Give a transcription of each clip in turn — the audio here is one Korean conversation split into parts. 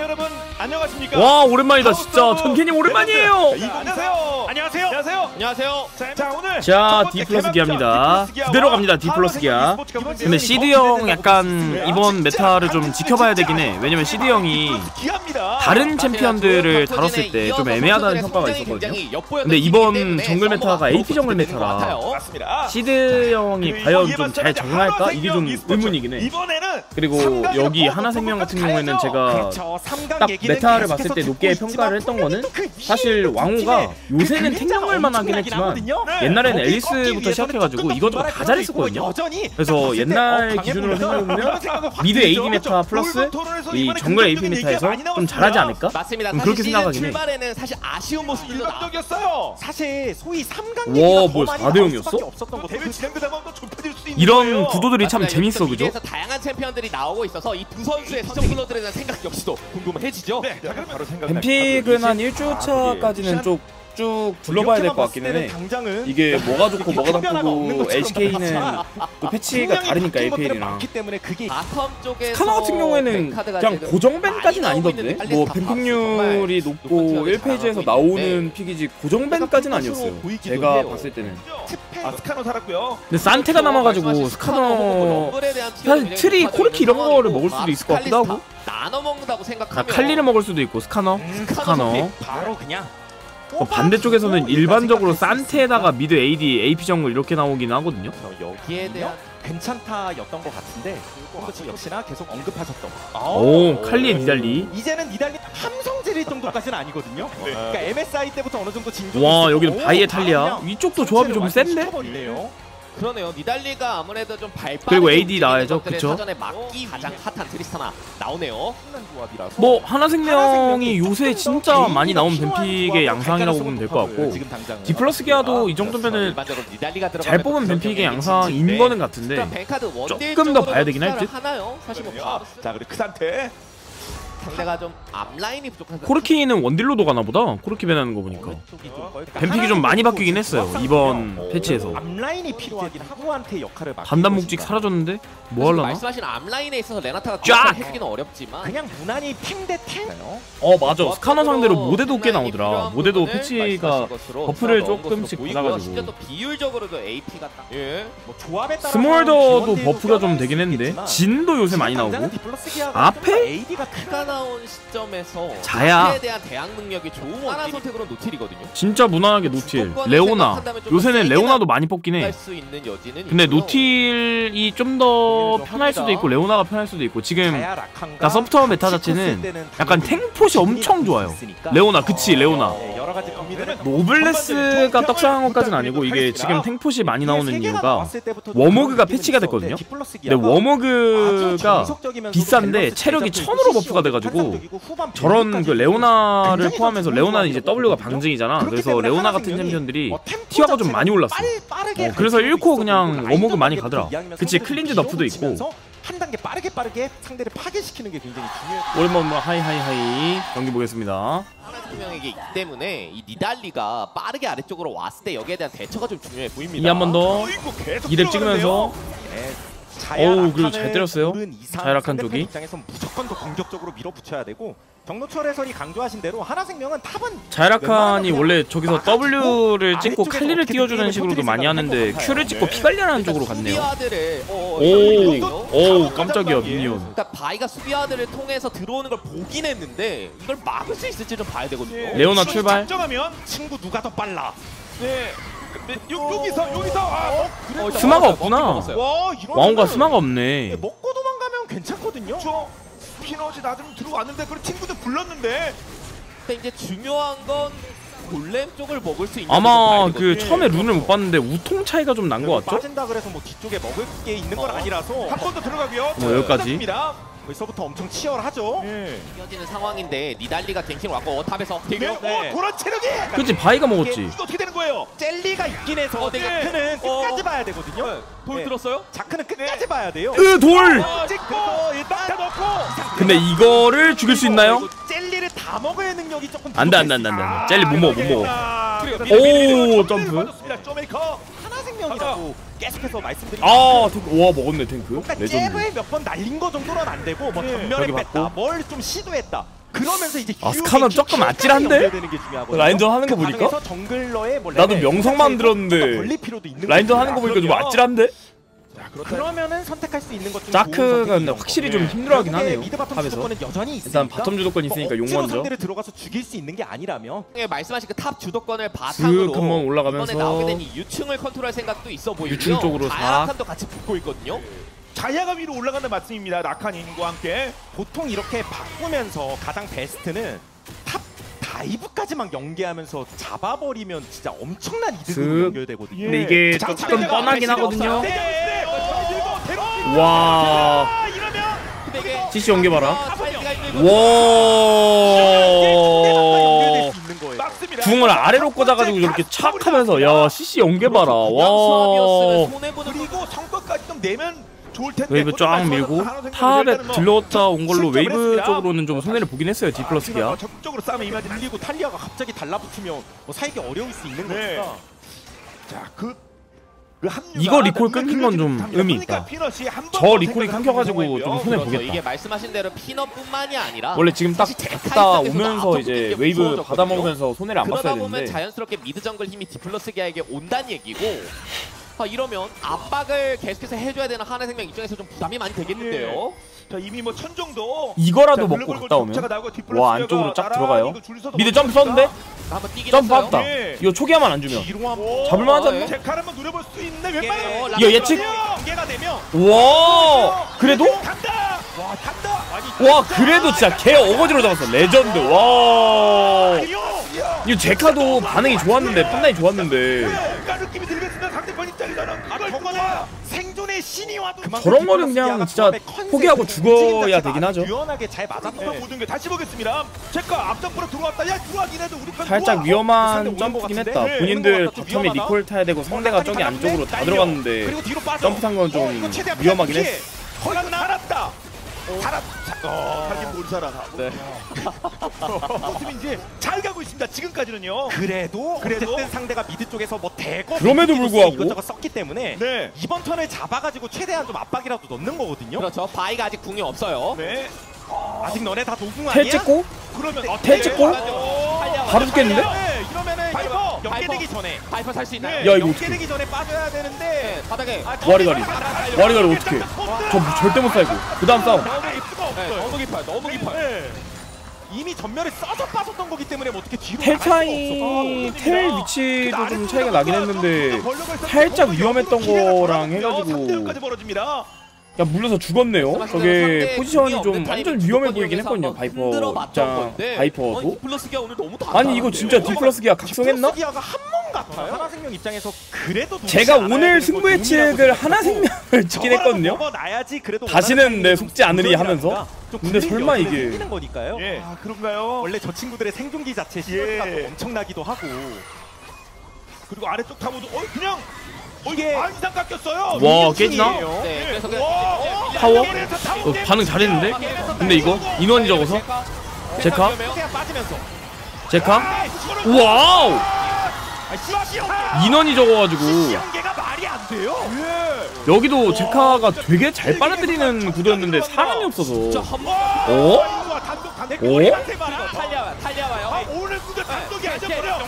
여러분 안녕하십니까? 와 오랜만이다 진짜. 전캐님 오랜만이에요. 안녕하세요. 안녕하세요. 안녕하세요. 안녕하세요. 자 오늘 자 D 플러스 기아입니다. 그대로 갑니다. D 플러스 기아. 근데 CD 형 약간 이번 메타를 좀 지켜봐야 되긴 해. 왜냐면 CD 형이 다른 챔피언들을 다뤘을 때 좀 애매하다는 평가가 있었거든요. 근데 이번 정글 메타가 AP 정글 메타라 시드 형이 과연 좀 잘 적응할까? 이게 좀 의문이긴 해. 그리고 여기 하나생명 같은 경우에는 제가 딱 메타를 봤을 때 높게 평가를 했던 거는 사실 왕호가 요새는 탱정을만 하긴 했지만 옛날에는 앨리스부터 시작해가지고 이것저것 다 잘했었거든요. 그래서 옛날 기준으로 생각해보면 미드 AD 메타 플러스 이 정글 AP 메타에서 좀 잘하지 않을까? 그렇게 생각하긴 해. 출발에는 사실 아쉬운 모습들도 나왔어요. 사실 소위 3강 와 뭐 4대0이었어? 이런 구도들이 참 재밌어 그죠? 다양한 챔피언들이 나오고 있어서 이 두 선수의 시청블러들에 대한 생각 역시도 궁금해지죠. 네, 바로 뱀픽은 한 1주차까지는 쭉 둘러봐야 될 것 같기는 해. 이게 뭐가 좋고 뭐가 나쁘고 LCK는 또 패치가 다르니까 LPL이랑 스카너 같은 경우에는 그냥 고정밴까지는 아니던데? 뭐 뱀픽률이 높고 1페이지에서 나오는 픽이지 고정밴까지는 아니었어요 제가 봤을 때는. 스카노 살았고요. 근데 산테가 남아가지고 스카너 사실 트리, 코르키 이런 거를 먹을 수도 있을 것 같기도 하고 나눠 먹는다고 생각하면 칼리를 먹을 수도 있고 스카너 바로 그냥 반대쪽에서는 일반적으로 산테에다가 미드 AD, AP 정글 이렇게 나오긴 하거든요. 여기에 대한 괜찮다였던 것 같은데 그것도 역시나 계속 언급하셨던 오 칼리의 니달리. 이제는 니달리 함성질일 정도까지는 아니거든요. 그러니까 MSI 때부터 어느 정도 진정. 와 여기는 바이의 탈리아. 이쪽도 조합이 좀 센데? 그러네요. 니달리가 아무래도 좀 발빠르게 그리고 AD 나와야죠. 그쵸? 사전에 막기 가장 핫한 트리스타나 나오네요. 뭐 하나생명이 요새 진짜 많이 나온 뱀픽의 양상이라고 보면 될 것 같고 D 플러스 기아도 이 정도면은 잘 뽑은 뱀픽의 양상인 거는 같은데 조금 더 봐야 되긴 할 듯? 사실 뭐 자 그리고 그 상태 상대가 좀 앞라인이 부족한. 코르키는 원딜로도 가나보다. 코르키 배나는 거 보니까 뱀픽이 좀 많이 바뀌긴 했어요 이번 패치에서. 앞라인이 필요하긴 하고한테 역할을 맡. 반단 묵직 사라졌는데 뭐 할라나? 말씀하신 앞라인에 있어서 레나타가 쫙! 해주기는 어렵지만 그냥 무난히 탱 대 탱. 맞아. 스카너 상대로 모데도 꽤 나오더라. 모데도 패치가 버프를 조금씩 받아가지고. 진짜 또 비율적으로도 AP가 딱. 예. 뭐 조합에 따라 스몰더도 버프가 좀 되긴 했는데 진도 요새 많이 나오고 앞에 그가 나온 시점에서 자야 에 대한 대항 능력이 좋은 하나 선택으로 노틸이거든요. 진짜 무난하게 노틸. 레오나 요새는 레오나도 많이 뽑긴 해. 근데 노틸이 좀 더 편할 수도 있고 레오나가 편할 수도 있고 지금 그러니까 서브타워 메타 자체는 약간 탱폿이 엄청 좋아요. 레오나 그치 레오나. 노블레스가 떡상한 것까지는 아니고 이게 지금 탱폿이 많이 나오는 이유가 워머그가 패치가 됐거든요. 근데 워머그가 비싼데 체력이 1000으로 버프가 돼가지고 저런 그 레오나를 포함해서 레오나는 이제 W가 방증이잖아. 그래서 레오나 같은 챔피언들이 티어가 좀 많이 올랐어. 그래서 1코 그냥 워머그 많이 가더라. 그치 클린즈 너프도 있고 한 단계 빠르게 상대를 파괴시키는 게 굉장히 중요해요. 오랜만에 하이하이하이 경기 보겠습니다. 하나생명에게 있기 때문에 이 니달리가 빠르게 아래쪽으로 왔을 때 여기에 대한 대처가 좀 중요해 보입니다. 이 한 번 더 2렙 찍으면서 어우 그리고 잘 때렸어요. 자야락한 쪽이 입장에선 무조건 더 공격적으로 밀어붙여야 되고 정노철 해설이 강조하신 대로 하나생명은 탑은 자야락한이 원래 저기서 W를 찍고 칼리를 띄워주는 식으로도 많이 하는데 Q를 찍고 피 관리하는 쪽으로 갔네요. 오 깜짝이야 미니언. 그러니까 바이가 수비아들을 통해서 들어오는 걸 보긴 했는데 이걸 막을 수 있을지 좀 봐야 되거든요. 레오나 출발. 작정하면 친구 누가 더 빨라. 네. 여기서 스마가 없구나. 왕호가 스마가 없네. 먹고 도망가면 괜찮거든요. 피너지 나름 들어왔는데 그리고 친구들 불렀는데. 근데 이제 중요한 건 골렘 쪽을 먹을 수 있는. 아마 그 처음에 룬을 못 봤는데 우통 차이가 좀 난 것 같죠? 빠진다 그래서 뭐 뒤쪽에 먹을 게 있는 건 아니라서 한 번 더 들어가고요. 뭐 여기까지. 벌써부터 엄청 치열하죠. 이어지는 상황인데 니달리가 갱킹 왔고 탑에서 그런 체력이. 그치 바이가 먹었지. 이거 어떻게 되는 거예요? 젤리가 있긴 해서 자크는 끝까지 봐야 되거든요. 돌 들었어요? 자크는 끝까지 봐야 돼요. 돌! 찍고 일단 다 넣고. 근데 이거를 죽일 수 있나요? 젤리를 다 먹어야 능력이 조금. 안돼. 젤리 못 먹어. 오 점프. 하나생명이라고 계속해서 말씀드리고. 와 먹었네 탱크. 레전드. 잽을 몇 번 날린 거 정도는 안 되고 뭐 전멸을 뺐다, 뭘 좀 시도했다. 그러면서 이제 스카너 조금 아찔한데? 라인전 하는 거 보니까? 나도 명성만 들었는데 라인전 하는 거 보니까 좀 아찔한데? 그러면은 선택할 수 있는 것 중 자크가 근데 확실히 좀 힘들어하긴 하네요. 미드 바텀 탑에서 주도권은 여전히 일단 있으니까 바텀 주도권 있으니까 용 먼저 상대를 들어가서 죽일 수 있는 게 아니라면 말씀하신 그 탑 주도권을 바탕으로 한번 올라가면서 이번에 나오게 된 이 유충을 컨트롤할 생각도 있어 보이고요. 유충 쪽으로 싹. 다야칸도 같이 붙고 있거든요. 자야가 위로 올라간다는 말씀입니다. 라칸인과 함께 보통 이렇게 바꾸면서 가장 베스트는 탑 다이브까지만 연계하면서 잡아버리면 진짜 엄청난 이득으로 연결되거든요. 근데 이게 조금 뻔하긴 하거든요. 와 CC 연계 봐라. 와 궁을 아래로 꽂아가지고 저렇게 착 하면서 야 CC 연계 봐라. 와 그리고 성과까지 좀 내면 좋을 텐데 웨이브 쫙 밀고 탑에 들러왔다 온 걸로 웨이브 쪽으로는 좀 손해를 보긴 했어요. 디플러스기야. 적극적으로 싸움에 임하지 밀리고 탈리아가 갑자기 달라붙으면 살기 어려울 수 있는 거니까. 자, 이거 리콜 끊긴 건 좀 의미 있다. 저 리콜이 끊겨가지고 좀 손해 보겠다. 이게 말씀하신 대로 피넛뿐만이 아니라 원래 지금 딱 갔다 오면서 이제 웨이브 받아 먹으면서 손해를 안 봤어야 그러다 보면 되는데 자연스럽게 미드 정글 힘이 디플러스기아에게 온다는 얘기고. 이러면 압박을 계속해서 해줘야 되는 하나생명 입장에서 좀 부담이 많이 되겠는데요. 자, 이미 뭐 천 정도 이거라도 먹고 갔다 오면 와 안쪽으로 쫙 들어가요. 미드 점프 썼는데? 점프 받았다. 이거 초기화만 안 주면 잡을만 하지 않나? 제칼 한번 노려볼 수 있는데 웬만하면 이거 예측? 연계가 되면 와 그래도? 간다! 와 간다! 와 그래도 진짜 개 어거지로 잡았어. 레전드. 와 이거 제카도 반응이 좋았는데 판단이 좋았는데 느낌이 들겠으나 상대편 입장에서는 저거는 생존의 신이 와도 저런 거는 그냥 진짜 포기하고 죽어야 되긴 하죠. 유연하게 잘 맞았던 모든 게 다시 보겠습니다. 제카 앞쪽으로 들어왔다. 야 들어가긴 해도 우리 살짝 위험한 점프긴 했다. 본인들 바텀에 리콜 타야 되고 상대가 저기 안쪽으로 다 들어갔는데 점프 탄 건 좀 위험하긴 했어. 거기서 날았다. 살긴 뭘 살아. 네. 이제 잘 가고 있습니다. 지금까지는요. 그래도 어쨌든 상대가 미드 쪽에서 뭐 대거 그럼에도 불구하고 이것저것 썼기 때문에 네. 이번 턴을 잡아가지고 최대한 좀 압박이라도 넣는 거거든요. 그렇죠. 바이가 아직 궁이 없어요. 네. 아직 너네 다 도궁 아니야? 텔 찍고? 그러면 텔 찍고? 바로 죽겠는데? 네, 이러면은 파이퍼 연계되기 전에 파이퍼 살 수 있나요? 야 이거 연계되기 전에 빠져야 되는데 바닥에 와리가리 어떡해. 저 절대 못 살고 그 다음 싸움. 너무 깊어요. 너무 깊어요. 이미 전멸에 써서 빠졌던 거기 때문에 뭐 어떻게 뒤로 텔 차이 텔 위치도 좀 차이가 나긴 했는데 살짝 위험했던 거랑 해가지고 야 물려서 죽었네요. 저게 포지션이 좀 완전 위험해 보이긴 했거든요. 바이퍼 입장 바이퍼도. 아니 이거 진짜 디플러스기아 각성했나? 하나생명 입장에서 그래도 제가 오늘 승부 예측을 하나생명을 찍긴 했거든요. 다시는 내 속지 않으리 하면서. 근데 설마 이게 거니까요. 예. 아 그런가요? 원래 저 친구들의 생존기 자체 시너지가 엄청나기도 하고. 그리고 아래쪽 타고도 그냥 이게 이상 깎였어요. 와 깨지나? 네, 그래서 타워? 반응 잘했는데? 근데 이거 인원이 적어서? 제카? 제카? 와우! 인원이 적어가지고 여기도 제카가 되게 잘 빨아들이는 구도였는데 사람이 없어서 어? 탈리아와요. 오늘 구도 단독이 아니었어요.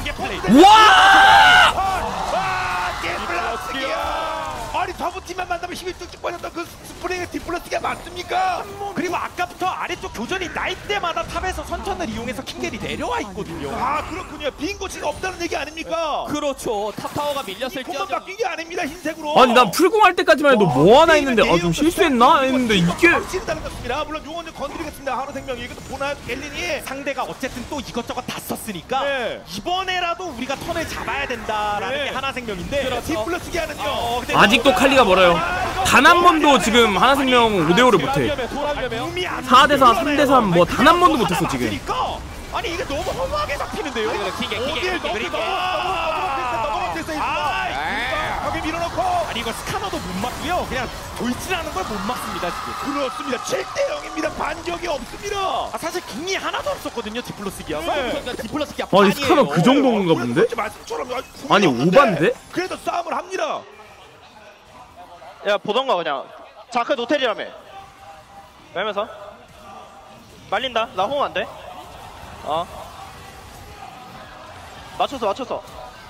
와! 아니 더블팀만 만나면 힘이 쭉쭉 빠졌던 그 스프링의 디플러스가 맞습니까? 그리고 아까부터 아래쪽 교전이 날 때마다 탑에서 선천을 이용해서 킹겔이 내려와 있거든요. 아 그렇군요. 빈 곳이 없다는 얘기 아닙니까? 그렇죠. 탑타워가 밀렸을 때 콤만 바뀐 게 아닙니다. 흰색으로. 아니 난 풀공 할 때까지만 해도 뭐 하나 했는데 좀 실수했나? 했는데 이게 확실히 달라졌습니다. 물론 용원 좀 건드리겠습니다. 하나생명이 이것도 보나요? 갤린이 상대가 어쨌든 또 이것저것 다 썼으니까 이번에라도 우리가 턴을 잡아야 된다라는 게 하나생명인데 디플러스기아는요. 아직도 칼리가 멀어요. 단 한 번도 지금 하나생명 5대5를 못해. 4대4, 3대3 뭐 단 한 번도 못했어 지금. 아니 이게 너무 허무하게 잡히는데요? 거기 밀어넣고 아니 이거 스카너도 못 막고요. 그냥 돌진하는 걸 못 막습니다 지금. 그렇습니다. 7대0입니다. 반격이 없습니다. 사실 궁이 하나도 없었거든요 디플러스기아가. 디플러스기아 아니 스카너 그 정도인가 본데? 아니 오반데? 그래도 싸움을 합니다. 야 보던가 그냥 자크 노텔이라며. 왜면서 말린다. 나 호응 안 돼. 맞췄어.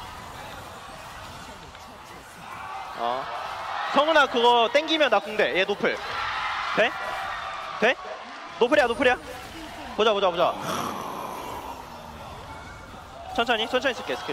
성훈아 그거 땡기면 나 궁대. 얘 노플. 돼? 돼? 노플이야. 보자. 천천히 쓸게 스킬.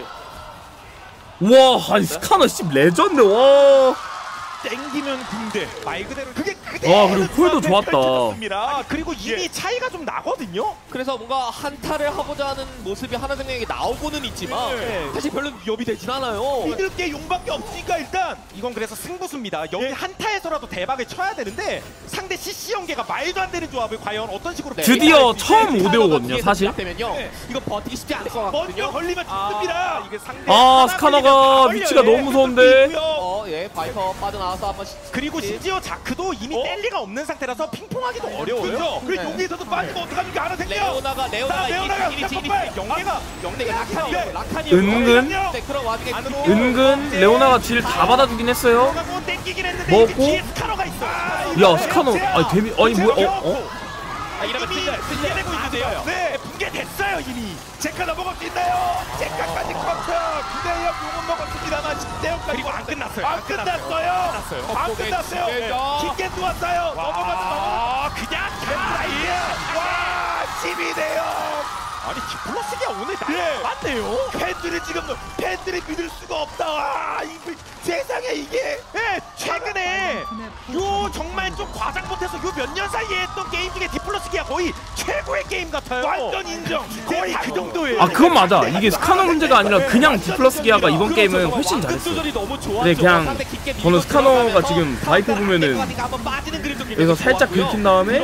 와 아니 스카너 씨 레전드 와. 땡기면 군대 말 그대로 그게 와, 그리고 콜도 좋았다. 펼쳐졌습니다. 그리고 이미 차이가 좀 나거든요. 그래서 뭔가 한타를 하고자 하는 모습이 하나생명에게 나오고는 있지만 네. 사실 별로 위협이 되진 않아요. 믿을 게 용밖에 없으니까 일단 이건 그래서 승부수입니다. 여기 네. 한타에서라도 대박을 쳐야 되는데 상대 CC 연계가 말도 안 되는 조합을 과연 어떤 식으로 드디어 펼쳐갈지. 처음 5대5거든요 사실. 되면요. 네. 이거 버티기 쉽지 않을 것 먼저 같거든요. 걸리면 죽습니다. 이게 상대 아 스카너가 위치가 너무 무서운데. 예, 바이퍼 빠져나와서 한번 그리고 심지어 자크도 이미 뗄 리가 없는 상태라서 핑퐁하기도 어려워요. 그렇죠. 그리고 네. 여기에서도 빠지면 어떡합니까? 하나 생겨. 레오나가 레오나가 연계가 라칸이요. 라칸이요. 은근 네, 그런 와중에 은근 레오나가 딜 다 받아주긴 했어요. 땡기긴 했는데 먹고? 뒤에 스카너가 있어. 야 스카너 아니 데미 아니 뭐야 이러면 이미 찔려요. 붕괴되고 있는데요. 네, 붕괴됐어요 이미. 제카 넘어갈 수 있나요? 제카까지 커트. 9대0 용은 먹었습니다만 10대0까지 그리고 안 끝났어요. 안 끝났어요. 안 끝났어요. 킹겐도 왔어요. 넘어가서 그냥 캔라이에 와 12대0. 아니 디플러스기가 오늘 나왔네요. 팬들이 믿을 수가 없다. 와, 세상에 이게 최근에 요 정말 좀 과장 못해서 요 몇 년 사이에 했던 게임 중에 디플러스기가 거의 최고의 게임 같아요. 완전 인정. 거의 그 정도예요. 아 그건 맞아. 이게 스카너 문제가 아니라 그냥 디플러스 기아가 이번 게임은 훨씬 잘했어. 근데 그냥 저는 스카너가 지금 바이프 보면은 여기서 살짝 긁힌 다음에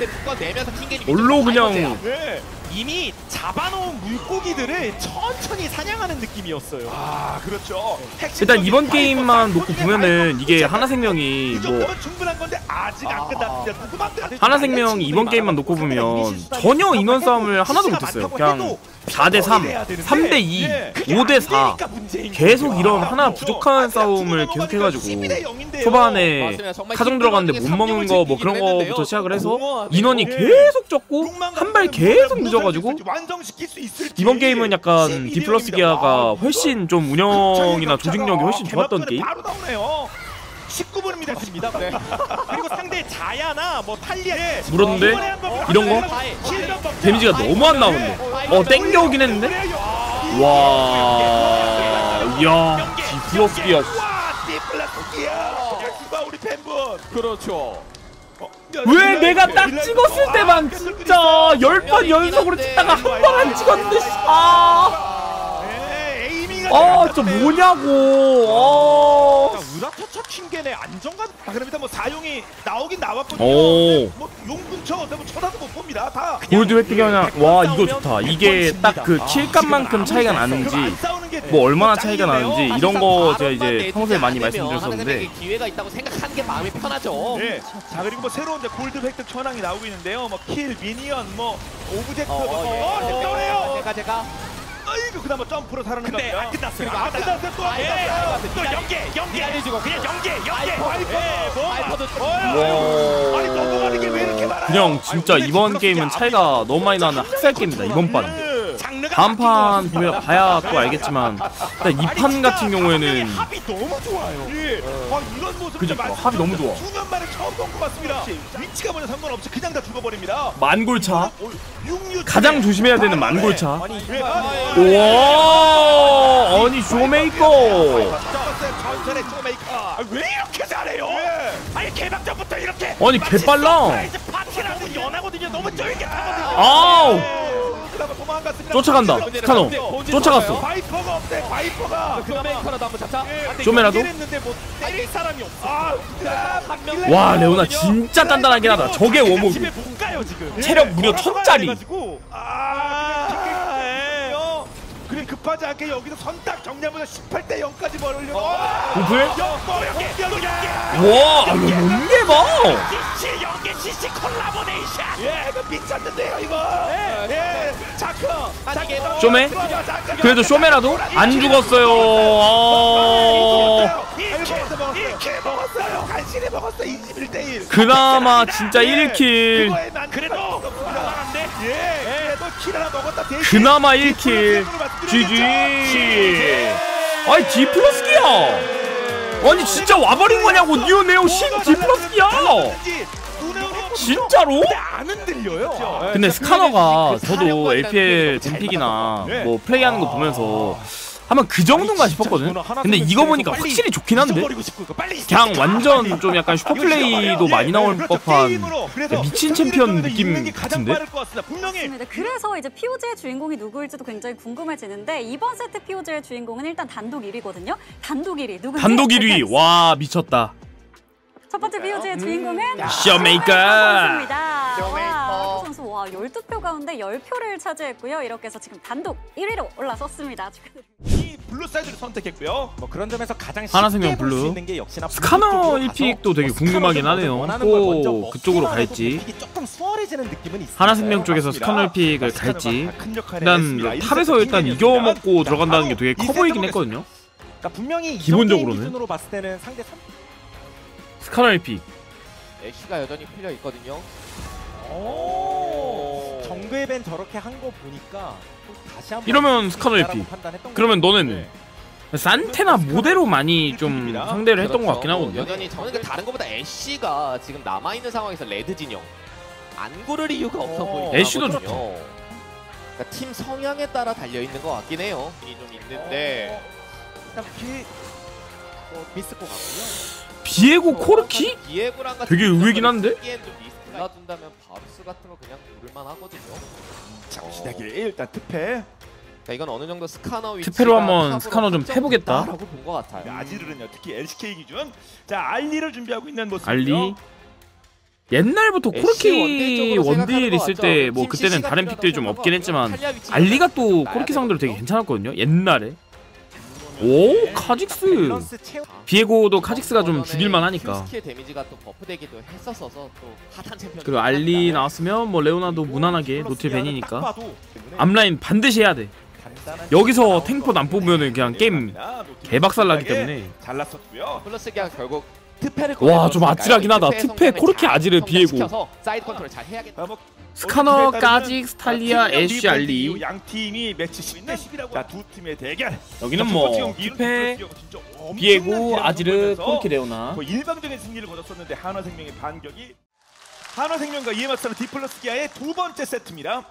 올로 그냥 이미 잡아놓은 물고기들을 천천히 사냥하는 느낌이었어요. 아 그렇죠. 일단 이번 게임만 놓고 보면은 이게 하나생명이 뭐 충분한 건데 아직 안 끝났습니다. 하나생명이 이번 게임만 놓고 보면 전혀 인원 싸움을 하나도 못했어요. 그냥 4대3, 3대2, 5대4 계속 이런 하나 부족한 싸움을 계속해가지고 초반에 카정 들어갔는데 못 먹는 거 뭐 그런 거부터 시작을 해서 인원이 계속 적고 한 발 계속 늦어가지고 이번 게임은 약간 디플러스 기아가 훨씬 좀 운영이나 조직력이 훨씬 좋았던 게임? 바로 나오네요. 19분입니다. 됐습니다. 네. 그리고 상대 자야나 뭐 탈리아 물었는데 이런 거 데미지가 너무 안 나오는데 땡겨오긴 했는데 와 이야 디플러스 기아 우리 팬분. 그렇죠. 왜 내가 딱 찍었을 때만 진짜 10번 연속으로 찍다가 한 번 안 찍었는데 저 뭐냐고 으라차차 킹겐의 안정감. 그러면 뭐 사용이 나오긴 나왔거든요. 오. 뭐 용군처 뭐 쳐다도 못 봅니다. 다. 골드 획득이 하냐 와 이거 좋다. 이게 딱 그 킬값만큼 차이가 나는지 뭐 얼마나 차이가 나는지 이런 거 제가 이제 평소에 많이 말씀드렸었는데 기회가 있다고 생각하는 게 마음이 편하죠. 네. 자 그리고 뭐 새로운 이제 골드 획득 현황이 나오고 있는데요. 뭐 킬, 미니언, 뭐 오브젝트, 됐어요. 제가 아이고 그다음 뭐 점프로 사는 건데 근데 안 끝났어요. 안 끝났어요. 또 연계 해주고 그냥 연계. 바이퍼도 아니 넘어가는 게 왜 이렇게 많아요? 그냥 진짜 이번 게임은 차이가 너무 많이 나는 학살 게임이다 이번 판. 다음 판 봐야 또 알겠지만 일단 이 판 같은 경우에는 합이 너무 좋아요. 이런 모습 그니까 합이 너무 좋아. 수년 만에 처음 본 것 같습니다. 위치가 뭐냐 상관없이 그냥 다 죽어버립니다. 만골차 육류 가장 조심해야 되는 만골차. 와 아니 쇼메이커 전설의 쇼메이커. 왜 이렇게 잘해요? 아니 개막전부터 이렇게. 아니 개빨라. 파티라고 연하거든요. 너무 쫄깃하거든요. 아우 도망갔습니다. 쫓아간다 스카노 쫓아갔어. 바이퍼가 없대. 바이퍼가. 쇼메이커라도 한번 잡자. 쇼메라도? 했는데 뭐 때릴 사람이 없어. 와 레오나 진짜 단단하긴 하다. 저게 워목 집에 못 가요 지금. 체력 무려 1000짜리. 그래 급하지 않게 여기서 선딱 정리하면서 18대 0까지 벌으려고. 구플? 와 연계 봐. CC 연계 CC 콜라보레이션. 이거 미쳤는데요 이거. 자크. 쇼메? 그래도 쇼메라도 안 죽었어요. 1킬 먹었어요. 간신히 먹었어. 21대 1. 그나마 진짜 1킬. 그래도 킬 하나 먹었다. 대신 그나마 1킬. GG. 아니 디플러스기야. 아니 진짜 와버린 거냐고. 뉴네오 신 디플러스기야. 진짜로? 안 흔들려요. 근데 스카너가 저도 LPL 젠픽이나 뭐 플레이하는 거 보면서 한번 그 정도인가 싶었거든. 근데 이거 보니까 확실히 좋긴 한데 그냥 완전 좀 약간 슈퍼플레이도 많이 나올 법한 미친 챔피언 느낌 같은데? 맞습니다. 그래서 이제 POG의 주인공이 누구일지도 굉장히 궁금해지는데 이번 세트 POG의 주인공은 일단 단독 1위거든요. 단독 1위 누구지? 단독 1위. 와 미쳤다. 첫 번째 POG의 주인공은 쇼메이커. 선수입니다. 와, 선수 와 12표 가운데 10표를 차지했고요. 이렇게 해서 지금 단독 1위로 올라섰습니다. 축하드립니다. 이 블루 사이드를 선택했고요. 뭐 그런 점에서 가장 하나생명 쉽게 볼수 블루. 있는 게 역시나 스카너 블루 쪽으로 1픽도 되게 가서 궁금하긴 스카너 하네요. 원하는 걸 먼저 또 먹기만 그쪽으로 해도 갈지. 빅픽이 조금 수월해지는 느낌은 있어요. 하나생명 쪽에서 맞습니다. 스카너 1픽을 스카너가 갈지. 큰 역할을 일단 했습니다. 탑에서 일단 이겨먹고 들어간다는 게 되게 커 보이긴 했거든요. 그러니까 분명히 기본적으로는. 기준으로 봤을 때는 상대 스카너 1픽. 애쉬가 여전히 풀려 있거든요. 정글에 밴 저렇게 한 거 보니까 또 다시 한번 이러면 스카너 1픽. 그러면 너네는 산테나 모델로 많이 좀 상대를 했던 것 같긴 하거든요. 여전히 저는 그 다른 것보다 애쉬가 지금 남아 있는 상황에서 레드 진영 안 고를 이유가 없어 보이거든요. 애쉬도 그러니까 팀 성향에 따라 달려 있는 것 같긴 해요. 이 좀 있는데 일단 미스 것 같고요. 비에고 코르키? 비에고랑 같은 되게 의외긴 한데? 올라준다면 바루스 같은 거 그냥 고를만 하거든요. 잠시다게 일단 특패. 자, 이건 어느 정도 스카너 위치가 특패로 한번 탑으로 스카너 좀 패보겠다. 라고 본 것 같아요. 아지르는요 특히 LCK 기준. 자 알리를 준비하고 있는 모습. 알리. 옛날부터 코르키 원딜 있을 때 뭐 그때는 다른 픽들이 좀 없긴 했지만 알리가 또 코르키 상대로 되게 괜찮았거든요. 옛날에. 오 카직스. 비에고도 카직스가 좀 죽일만 하니까. 스킬 데미지가 또 버프되기도 했었어서 또 핫한 챔피언. 그리고 알리 나왔으면 뭐 레오나도 무난하게 노틸 벤이니까 앞라인 반드시 해야 돼. 여기서 탱포 안 뽑으면 그냥 게임 개박살 나기 때문에. 잘났었고요. 플러스가 결국 특패를 와, 좀 아찔하긴 하다. 특패 코르키 아지르 비에고. 사이드 컨트롤 잘 해야겠다. 스카너, 까직, 스탈리아, 애쉬, 알리. 양 팀이 매치 10대 10이라고. 자, 두 팀의 대결. 여기는 뭐 특패, 비에고, 아지르, 코르키, 레오나. 일방적인 승리를 거뒀었는데 한화생명의 반격이 한화생명과 이에 맞서는 디플러스 기아의 두 번째 세트입니다.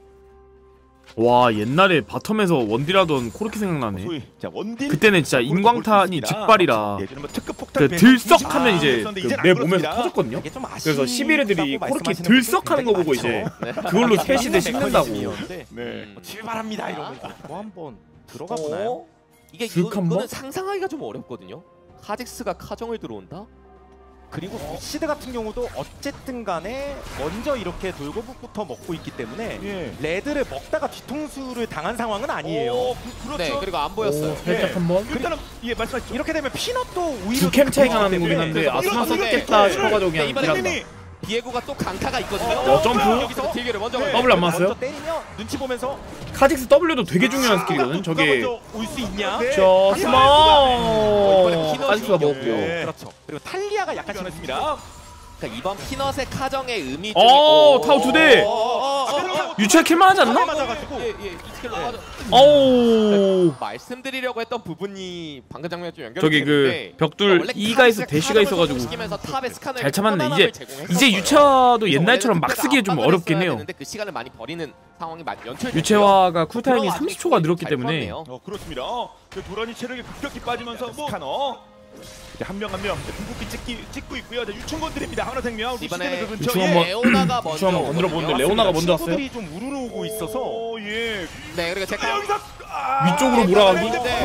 와 옛날에 바텀에서 원딜하던 코르키 생각나네. 자, 원딜 그때는 진짜 인광탄이 즉발이라 예전에 뭐 특급 폭탄 그 들썩하면 이제 아, 그 내 몸에서 터졌거든요. 그래서 11애들이 코르키 들썩하는 거 보고 이제 그걸로 3시대 씹는다고. 네. 출발합니다 이러면서 뭐 한번 들어가 보나요? 이게 슥 한 번? 이거는 상상하기가 좀 어렵거든요. 카직스가 카정을 들어온다? 그리고 시드 같은 경우도 어쨌든 간에 먼저 이렇게 돌고북부터 먹고 있기 때문에 예. 레드를 먹다가 뒤통수를 당한 상황은 아니에요. 그렇죠. 네, 그리고 안 보였어요. 살짝 한번. 일단은 예 말씀하셨죠. 이렇게 되면 피넛도 오히려 두 캠 차이가 나는 때문에 거긴 한데 그래서 아스나 이런 쏘겠다 건데, 싶어가지고 그냥 이번에는 딜한다. 비에고가 또 강타가 있거든요. 점프. 여기서 딜교를 먼저 네. 걸고. 더블 안 맞았어요? 먼저 때리면 눈치 보면서 카직스 W도 되게 중요한 스킬이거든. 저게 올수 있냐? 저 이번에 스마 카직스가 먹었고요. 네. 그렇죠. 그리고 탈리아가 약간 변했습니다. 그러니까 이번 피넛의 카정의 의미 오, 타워 두 대. 유치할 킬만 하지 않나? 맞아가지고 예예 이 스킬로 맞아. 어우 말씀드리려고 했던 부분이 방금 장면 좀 연결이 저기 그 되는데 벽둘 원래 2가 있어 카직스가 대시가 카정을 있어가지고 성공시키면서 탑에 스칸을 잘 참았네. 편안함을 이제 제공했었어요. 유차도 그래서 옛날처럼 막 원래는 쓰기에 좀 압박을 어렵긴 했어야 해요. 되는데 그 시간을 많이 버리는 상황이 연출됐고요. 유채화가 쿨타임이 그거 30초가 늘었기 잘 때문에 풀었네요. 그렇습니다. 그 도란이 체력이 급격히 빠지면서 뭐 스카너 이제 한 명 궁극기 찍고 있고요. 유충곤들입니다. 한화생명 이번에 루시드는 그 유충 근처에 한번 레오나가 먼저 유충 한번 건드려 보는데 오거든요. 레오나가 먼저 왔어요. 친구들이 좀 우르르오고 있어서 오, 예. 네 그리고 제가 여기서 위쪽으로 몰아가기? 네.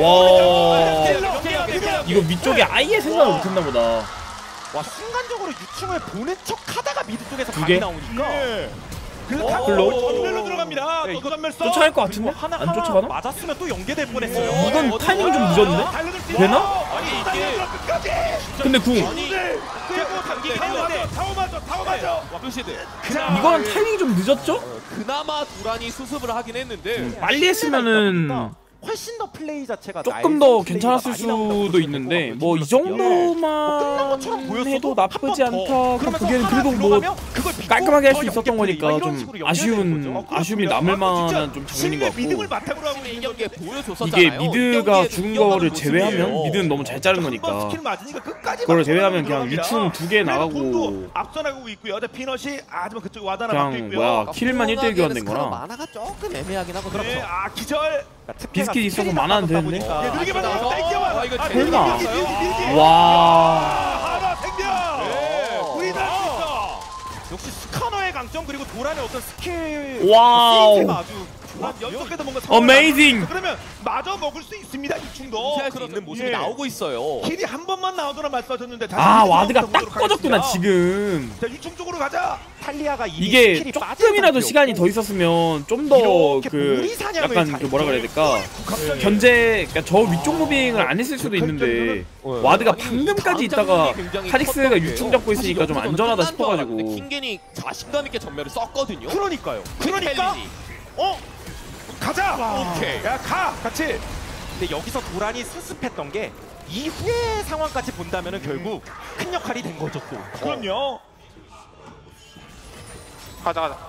와 이거 위쪽에 아예 생각을 못했나 보다. 와 순간적으로 유충을 보는 척하다가 미드 쪽에서 두 각이 개? 나오니까 예. 그래서 다 글로? 전멸로 들어갑니다. 네, 또 전멸 써. 쫓아갈 것 같은데? 하나 안 쫓아가나? 맞았으면 또 연계될 뻔했어요. 이건 타이밍이 좀 늦었네? 되나? 아니 이게 끝까지. 근데 궁 그리고 단기 타워 맞아. 루시드 이거는 타이밍이 좀 늦었죠? 그나마 두란이 수습을 하긴 했는데 빨리 했으면은 훨씬 더 플레이 자체가 조금 더 괜찮았을 수도 있는데 뭐 이 정도만 해도 나쁘지 않다. 보기에는 그래도 뭐 깔끔하게 할 수 있었던 거니까 좀 아쉬움이 남을 만한 좀 장면인 것 같고, 믿음을 바탕으로 하고 이 있는 경기에 건데 보여줬었잖아요. 이게 미드가 죽은 거를 제외하면 미드는 너무 잘 자른 거니까 그걸 제외하면 그냥 유충 2개 나가고 앞서 나가고 있고요. 피넛이 하지만 그쪽 와다나 그냥 막혀 있고요. 뭐야 킬만 1대1 교환된 스카노 거라 만화가 조금 애매하긴 하고 네, 그렇죠. 아 기절. 비스킷 있어서 만화는 되는데. 느리게 만나서 아, 땡겨만. 이거 설마. 밀기. 와 하나 생겨. 네. 우리 다 역시 스카너의 강점 그리고 도란의 어떤 스킬. 와우. 세이브가 아주 연속해서 뭔가 Amazing. 그러면 마저 먹을 수 있습니다. 이충도. 무시할 수 있는 모습이 나오고 있어요. 킬이 한 번만 나오더라 말씀하셨는데 다시 아 한번 와드가 딱 가보도록 꺼졌구나 하겠습니다. 지금. 자 유충 쪽으로 가자. 탈리아가 이게 조금이라도 시간이 더 있었으면 좀 더 그 약간 그 뭐라 그래야 될까, 견제, 그러니까 저 위쪽 무빙을 안 했을 수도 있는데 와드가 방금까지 있다가 카직스가 유충 잡고 있으니까 좀 안전하다 싶어가지고. 킹겐이 자신감 있게 전멸을 썼거든요. 그러니까요. 그러니까 가자. 오케이. 야 가. 같이. 근데 여기서 도란이 수습했던 게 이후의 상황까지 본다면은 결국 큰 역할이 된 거죠 또. 그럼요. 가자.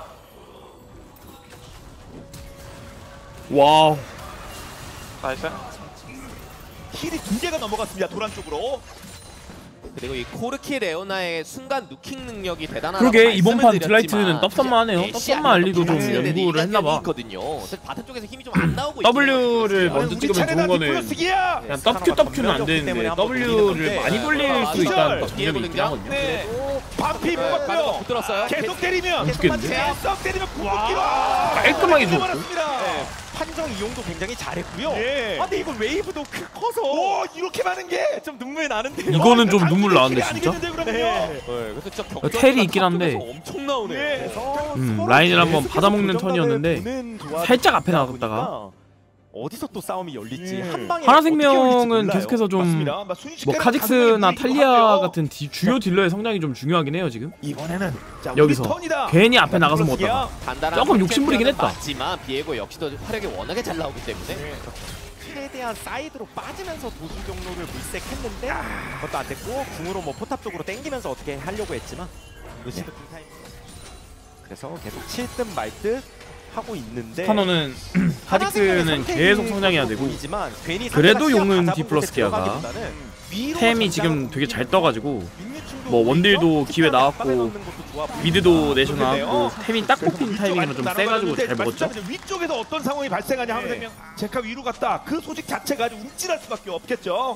와우. 나이스. 힐이 2개가 넘어갔습니다. 도란 쪽으로. 그리고 이 코르키 레오나의 순간 누킹 능력이 대단하다고 그러게 이번 판 말씀을 드라이트는 드렸지만 떡선만 하네요. 사실 떡선만 알리도 좀 애쉬 연구를 했나봐. 있거든요. 사실 바텀 쪽에서 힘이 좀 안 나오고 W를 있거든요. 먼저 찍으면 좋은 거는 그냥 WQ는 안 되는데 W를 많이 돌릴 수 있다는 장점이 있긴 하거든요. 네. 반피 가드가 뽑았고요. 붙들었어요. 계속 때리면 죽겠는데? 계속 때리면 와. 깔끔하게 줬고. 판정 이용도 굉장히 잘했고요. 예. 아 근데 이거 웨이브도 커서 오 이렇게 많은 게. 좀 눈물 나는데. 이거는 좀 눈물 나는데 진짜. 네. 그래서 진짜 텔이 있긴 한데. 엄청 나오네. 네. 라인을 한번 받아먹는 턴이었는데 살짝 앞에 나갔다가. 어디서 또 싸움이 열릴지 음. 한 방에 하나생명은 계속해서 좀 맞습니다. 뭐 카직스나 탈리아 같은 주요 딜러의 성장이 좀 중요하긴 해요 지금. 이번에는 자, 여기서 우리 턴이다. 괜히 앞에 나가서 먹었다가 간단한 조금 욕심부리긴 했다. 맞지만 비에고 역시도 화력이 워낙에 잘 나오기 때문에 최대한 사이드로 빠지면서 도주 경로를 물색했는데 그것도 안 됐고 궁으로 뭐 포탑 쪽으로 땡기면서 어떻게 하려고 했지만 루시드 쿨타임. 그래서 계속 칠 듯 말 듯 하고 있는데 스카노는 카직스는 계속 성장해야 되고 보이지만 괜히 그래도 상대가 용은 시야 디플러스 기아가 들어가기보다는 위로 템이 지금 되게 잘 떠가지고 뭐 원딜도 기회 나왔고 미드도 내셔 나왔고 템이 딱 뽑힌 타이밍이라 좀 세가지고 잘 먹었죠. 위쪽에서 어떤 상황이 발생하냐 하면 제카 위로 갔다. 그 소식 자체가 아주 움찔할 수밖에 없겠죠.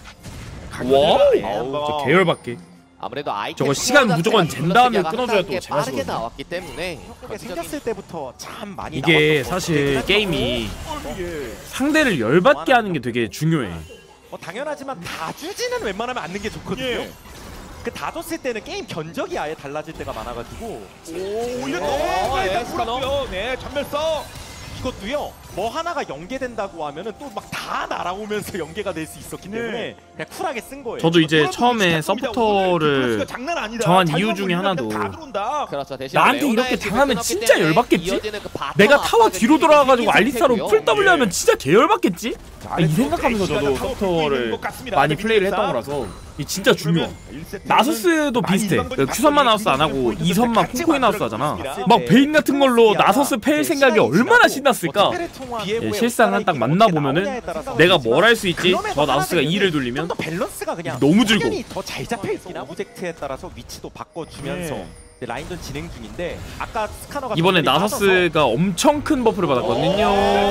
와, 저 계열밖에. 아무래도 아이템 저거 시간 무조건 잰 다음에 플러스 끊어줘야 또 빠르게 제맛이거든요. 나왔기 때문에 그게 생겼을 때부터 참 많이 이게 나왔던 사실 것 게임이 상대를 열받게 하는 게 되게 중요해. 당연하지만 다 주지는 웬만하면 않는 게 좋거든요. 예. 그 다 줬을 때는 게임 견적이 아예 달라질 때가 많아가지고 오 이거 예, 풀었고요. 네 전멸 써. 이것도요 뭐 하나가 연계된다고 하면은 또 막 다 날아오면서 연계가 될 수 있었기 때문에 그냥 쿨하게 쓴 거예요. 저도 이제 처음에 서포터를 정한 이유 중에 하나도 그렇죠. 대신 나한테 레오나의 이렇게 집을 당하면 끊었기 진짜 때문에 열받겠지? 이어지는 그 바텀 내가 타워 압박을 뒤로 돌아가가지고 이긴 알리스타로 상태고요. 풀 W 하면 진짜 개열받겠지? 이 생각하면서 저도 서포터를 많이 플레이를 했던 거라서 이 진짜 중요해. 나서스도 비슷해. 그 Q3만 나서스 안 하고 2선만 콩코인 나서스 하잖아. 막 베인 같은 걸로 나서스 패일 생각이 얼마나 신났을까? 예, 실상 딱 만나보면은 내가 뭘 할 수 있지? 저 나서스가 2를 돌리면 좀더 밸런스가 그냥 너무 즐거워. 더잘 잡혀 있긴 하고 오젝트에 따라서 위치도 바꿔주면서 이제 라인전 진행 중인데 아까 스카너가 이번에 나서스가 엄청 큰 버프를 받았거든요.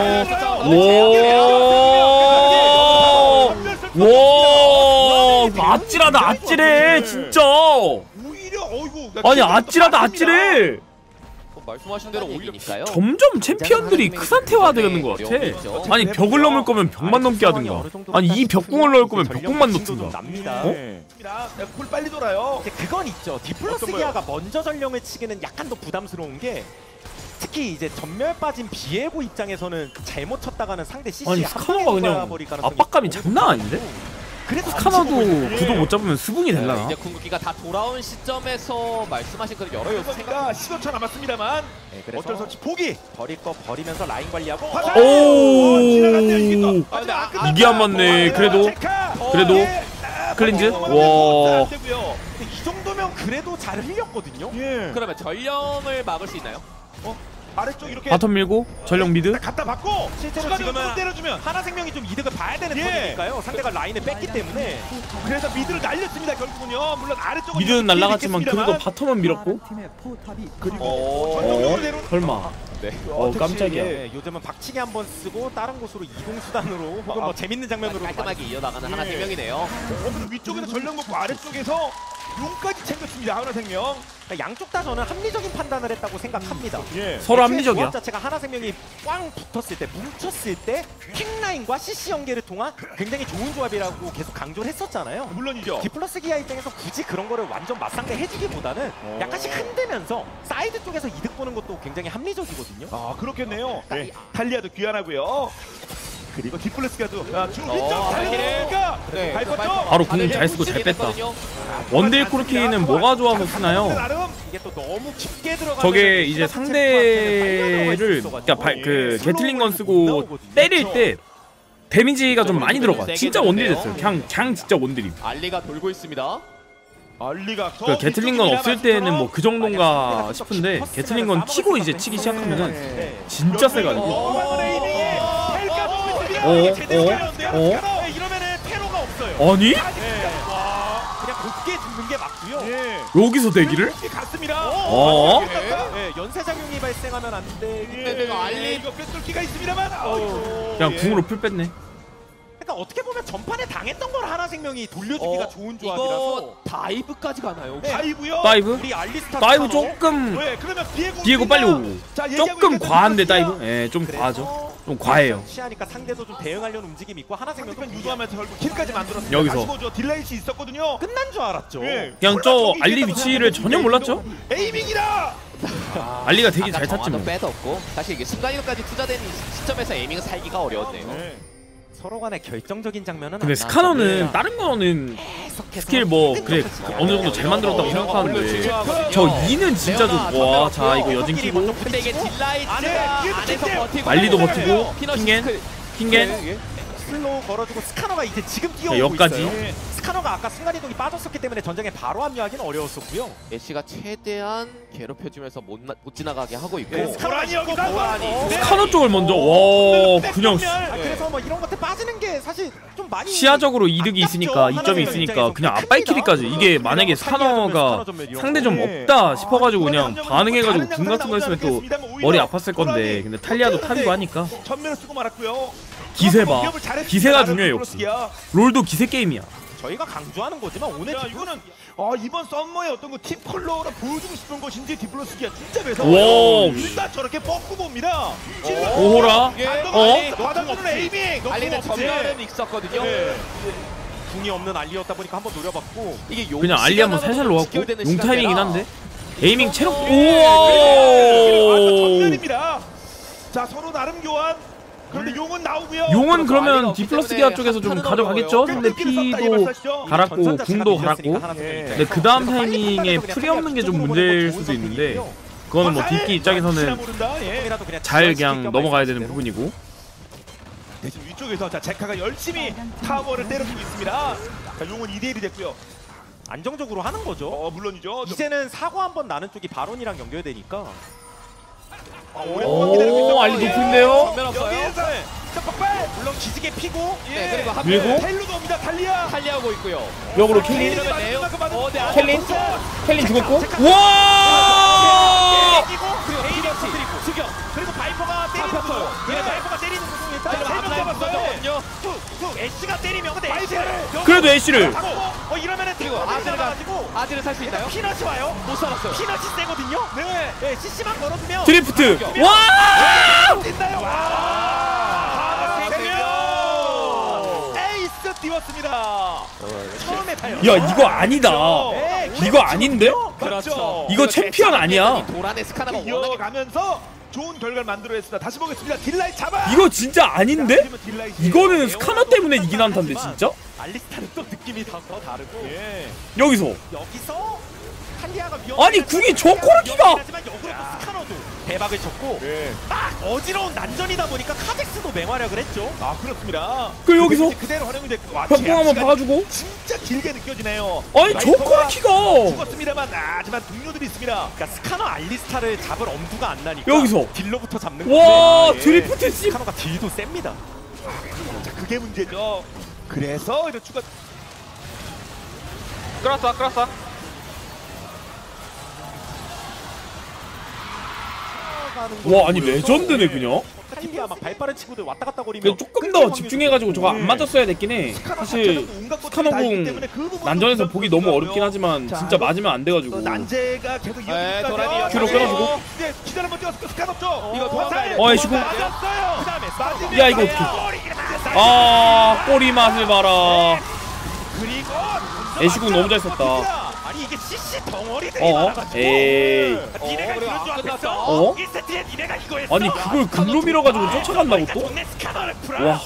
와, 아찔하다, 아찔해, 진짜. 아니, 아찔하다, 아찔해. 말씀하신 대로 오히려니까요. 점점 챔피언들이 크산테화 되는 것 같아. 아니, 벽을 넘을 거면 벽만 넘게 하든가. 아니, 이 벽공을 넣을 거면 벽공만 넣든가. 납니다. 어? 콜 빨리 돌아요. 이제 그건 있죠. 디플러스 기아가 먼저 전령을 치기는 약간 더 부담스러운 게 특히 이제 전멸 빠진 비에고 입장에서는 잘못 쳤다가는 상대 CC 아니, 스카노가 그냥 압박감이 장난 아닌데? 그래도 스카너도 안 구도 못 잡으면 수붕이 될라나? 이제 궁극기가 다 돌아온 시점에서 말씀하신 그런 여러 요소 그러니까 15초 남았습니다만 네, 그래서 어쩔 수 없이 포기. 버릴 거 버리면서 라인 관리하고 화살! 오! 지나갔네요, 이게 또. 아, 근데 이게 안 맞네. 그래도 클린즈? 와. 이 정도면 그래도 잘 흘렸거든요. 예. 그러면 전령을 막을 수 있나요? 아래쪽 이렇게 바텀 밀고 전령 미드. 갖다 받고 실제로 추가적으로 지금은 때려주면 하나생명이 좀 이득을 봐야 되는 예. 턴이니까요. 상대가 라인을 뺐기 때문에 그래서 미드를 날렸습니다 결국은요. 물론 아래쪽은 미드는 날라갔지만 있겠습니다만. 그래도 바텀은 밀었고. 전적으로 내려. 설마. 네. 깜짝이야. 네, 요즘은 박치기 한번 쓰고 다른 곳으로 이동 수단으로 혹은 뭐 재밌는 장면으로 깔끔하게 이어나가는 하나 예. 생명이네요. 그리고 위쪽에서 전력 먹고 아래쪽에서 용까지 챙겼습니다. 하나생명. 그러니까 양쪽 다 저는 합리적인 판단을 했다고 생각합니다. 예. 서로 애초에 합리적이야. 조합 자체가 하나생명이 꽝 붙었을 때 뭉쳤을 때 퀵라인과 CC 연계를 통한 굉장히 좋은 조합이라고 계속 강조를 했었잖아요. 물론이죠. 디플러스 기아 입장에서 굳이 그런 거를 완전 맞상대 해주기보다는 약간씩 흔들면서 사이드 쪽에서 이득 보는 것도 굉장히 합리적이거든요. 아 그렇겠네요. 네. 탈리아도 귀환하고요. 그리고 디플러스가도 중 어, 위쪽 달려들니까 네. 밟았죠. 바로 궁 잘 쓰고 잘 뺐다. 원딜 코르키는 뭐가 좋아서 쓰나요? 나름 이게 또 너무 깊게 들어가면 저게 이제 상대를 그러니까 그 게틀링건 쓰고 때릴 때 데미지가 좀 많이 들어가. 진짜 원딜 됐어요. 그냥 진짜 원딜임. 알리가 돌고 있습니다. 알리가 그 게틀링건 없을 때는 뭐 그 정도인가 싶은데 게틀링건 키고 이제 치기 시작하면은 진짜 세가지고. 이러면은 테러가 없어요. 아니? 그냥 곱게 죽는 게 맞고요. 예. 여기서 대기를? 갔습니다. 어? 네, 연쇄작용이 발생하면 안 돼. 내가 알리 이거 꿰뚫기가 있습니다만. 그냥 궁으로 풀 뺐네. 그러니까 어떻게 보면 전판에 당했던 걸 하나생명이 돌려주기가 좋은 조합이라서. 이거 다이브까지 가나요? 네. 다이브요. 다이브? 우리 알리스타 다이브 스타로 조금 왜? 그러면 비에고 빨리 오고 자, 얘기하고 조금 있는 과한데 디플러스기야. 다이브? 예, 좀 그래서 과하죠. 좀 과해요. 취하니까 상대도 좀 대응하려는 움직임이 있고 하나생명도 상대편 유도하면서 결국 킬까지 만들었습니다. 여기서. 다시 보죠. 딜라이시 있었거든요. 끝난 줄 알았죠. 예. 그냥 저 알리 위치를 전혀 몰랐죠? 에이밍이다. 알리가 되게 아까 잘 탔지 정화도 뭐. 빼뒀고 사실 이게 순간이동까지 투자된 이 시점에서 에이밍은 살기가 어려웠네요. 네. 서로 간의 결정적인 장면은 근데 안 스카너는 나왔거든요. 다른 거는 계속해서 스킬 뭐 그래 어느 정도 잘 만들었다고 생각하는데 저 2는 진짜 좀 와 자 이거 여진 키고 근데 이게 딜라이트가 안에 안에서 버티고 알리도 있고, 버티고 피너시 킹겐 스킬. 킹겐 슬로우 걸어주고 스카너가 이제 지금 자, 뛰어오고 여기까지. 있어요. 스카너가 아까 순간이동이 빠졌었기 때문에 전장에 바로 합류하기는 어려웠었고요. 애쉬가 최대한 괴롭혀주면서 못 지나가게 하고 있고 네, 고라니 여기다. 고라니. 스카너 쪽을 먼저 와 그냥 그래서 뭐 이런 것들 빠지는 게 사실 좀 많이 시야적으로 이득이 있으니까 이점이 있으니까 그냥 앞발키리까지 이게 만약에 스카너가 상대 좀 없다 싶어가지고 그냥 반응해가지고 궁 같은 거 했으면 또 머리 아팠을 건데 근데 탈리아도 탑이고 하니까 전면을 쓰고 말았고요. 기세 봐 기세가 중요해 역시 롤도 기세 게임이야. 저희가 강조하는 거지만 오늘 자, 이거는 이번 썸머의 어떤 그 팀 컬러로 보여주고 싶은 것인지 디플러스기가 진짜 매서. 와. 일단 저렇게 뻗고 봅니다. 오호라 받아주는 에이밍. 알리는 전면은 있었거든요. 궁이 없는 알리였다 보니까 한번 노려봤고 이게 용 그냥 알리 한번 살살 놓았고 지켜야 되는 용 타이밍이긴 시간대라. 한데 에이밍 체력 우와. 오 전면입니다. 자 서로 나름 교환. 그런데 용은 나오고요. 용은 그러면 알리가 디플러스 없기 기아 때문에 쪽에서 좀 한타는 가져가겠죠? 어려워요. 상대 피도 갈았고 궁도 갈았고 근데 그 다음 타이밍에 풀이 없는 게 좀 문제일 수도 있는데 그거는 뭐 뒷기 입장에서는 잘 그냥 넘어가야 되는 부분이고 대신 위쪽에서 자 제카가 열심히 타워를 때려주고 있습니다. 자 용은 2대1이 됐고요. 안정적으로 하는 거죠. 물론이죠. 이제는 사고 한번 나는 쪽이 바론이랑 연결되니까 오 알리 높은데요? 전면 없어요. 여기에서 자 폭발. 물론 기지개 피고 네, 그리고 한 밀고? 텔루도 옵니다. 탈리아. 탈리하고 있고요. 역으로 켈린 이러면 돼요. 네, 켈린 죽었고 와 그리고 에이리어 터뜨리고 수경 그리고 바이퍼가 때리는 구조 그래 바이퍼가 때리는 구조 일단 바이퍼 3명 앞라인 잡았어요 툭툭 애쉬가 때리면 근데 애쉬를 그래도 애쉬를 이러면은 그리고 아들을 살 수 있나요? 피넛이 와요 못 살았어요. 피넛이 세거든요 네 CC만 걸어두면 드리프트 와 뛴다요. 와. 에이스 띄웠습니다. 처음에 봐요 야 이거 아니다 이거 아닌데? 그렇죠. 이거 챔피언 아니야 도란의 스카나가 워낙에 이어가면서 좋은 결과를 만들어냈습니다. 다시 보겠습니다. 딜라이 잡아. 이거 진짜 아닌데? 이거는 스카너 때문에 이긴 한타인데 진짜? 알리스타는 또 느낌이 더 다르고 여기서 탈리아가 아니 궁이 조코르키가 하지만 역으로 또 스카너도 대박을 쳤고 딱 어지러운 난전이다 보니까 카직스도 맹활약을 했죠. 아 그렇습니다. 그 여기서 그대로 활용이 됐고 벽공 한번 봐가지고 진짜 길게 느껴지네요. 아니 조코르키가 죽었습니다만 하지만 동료들이 있습니다. 그러니까 스카너 알리스타를 잡을 엄두가 안 나니까 여기서 딜러부터 잡는 와 건데 드리프트 씨 스카너가 딜도 셉니다. 자 그게 문제죠. 그래서 이런 추가 끌었어. 와 아니 레전드네 그냥. 탈리아 막 발빠른 친구들 왔다 갔다 거리며 근데 조금 더 집중해가지고 저거 안 맞았어야 됐긴 해. 사실 스카너궁 난전에서 보기 너무 어렵긴 하지만 진짜 맞으면 안 돼가지고. 난제가 계속 도란이 뒤로 끌어주고. 기다려 한번 뛰었을 스카너 쪽. 이거 도망가야 어 애쉬궁. 맞았어요. 그다음에 야 이거 어떻게? 아 꼬리 맛을 봐라. 그리고 애쉬궁 너무 잘 썼다. 아니 이게 CC 덩어리들이 어? 많아가지고 에이. 니네가 그리고 그런 줄 알았어? 어? 1세트에 니네가 이거 했어? 아니 그걸 글로 밀어가지고 쫓아간다고 또? 동네 스카너를 풀어. 와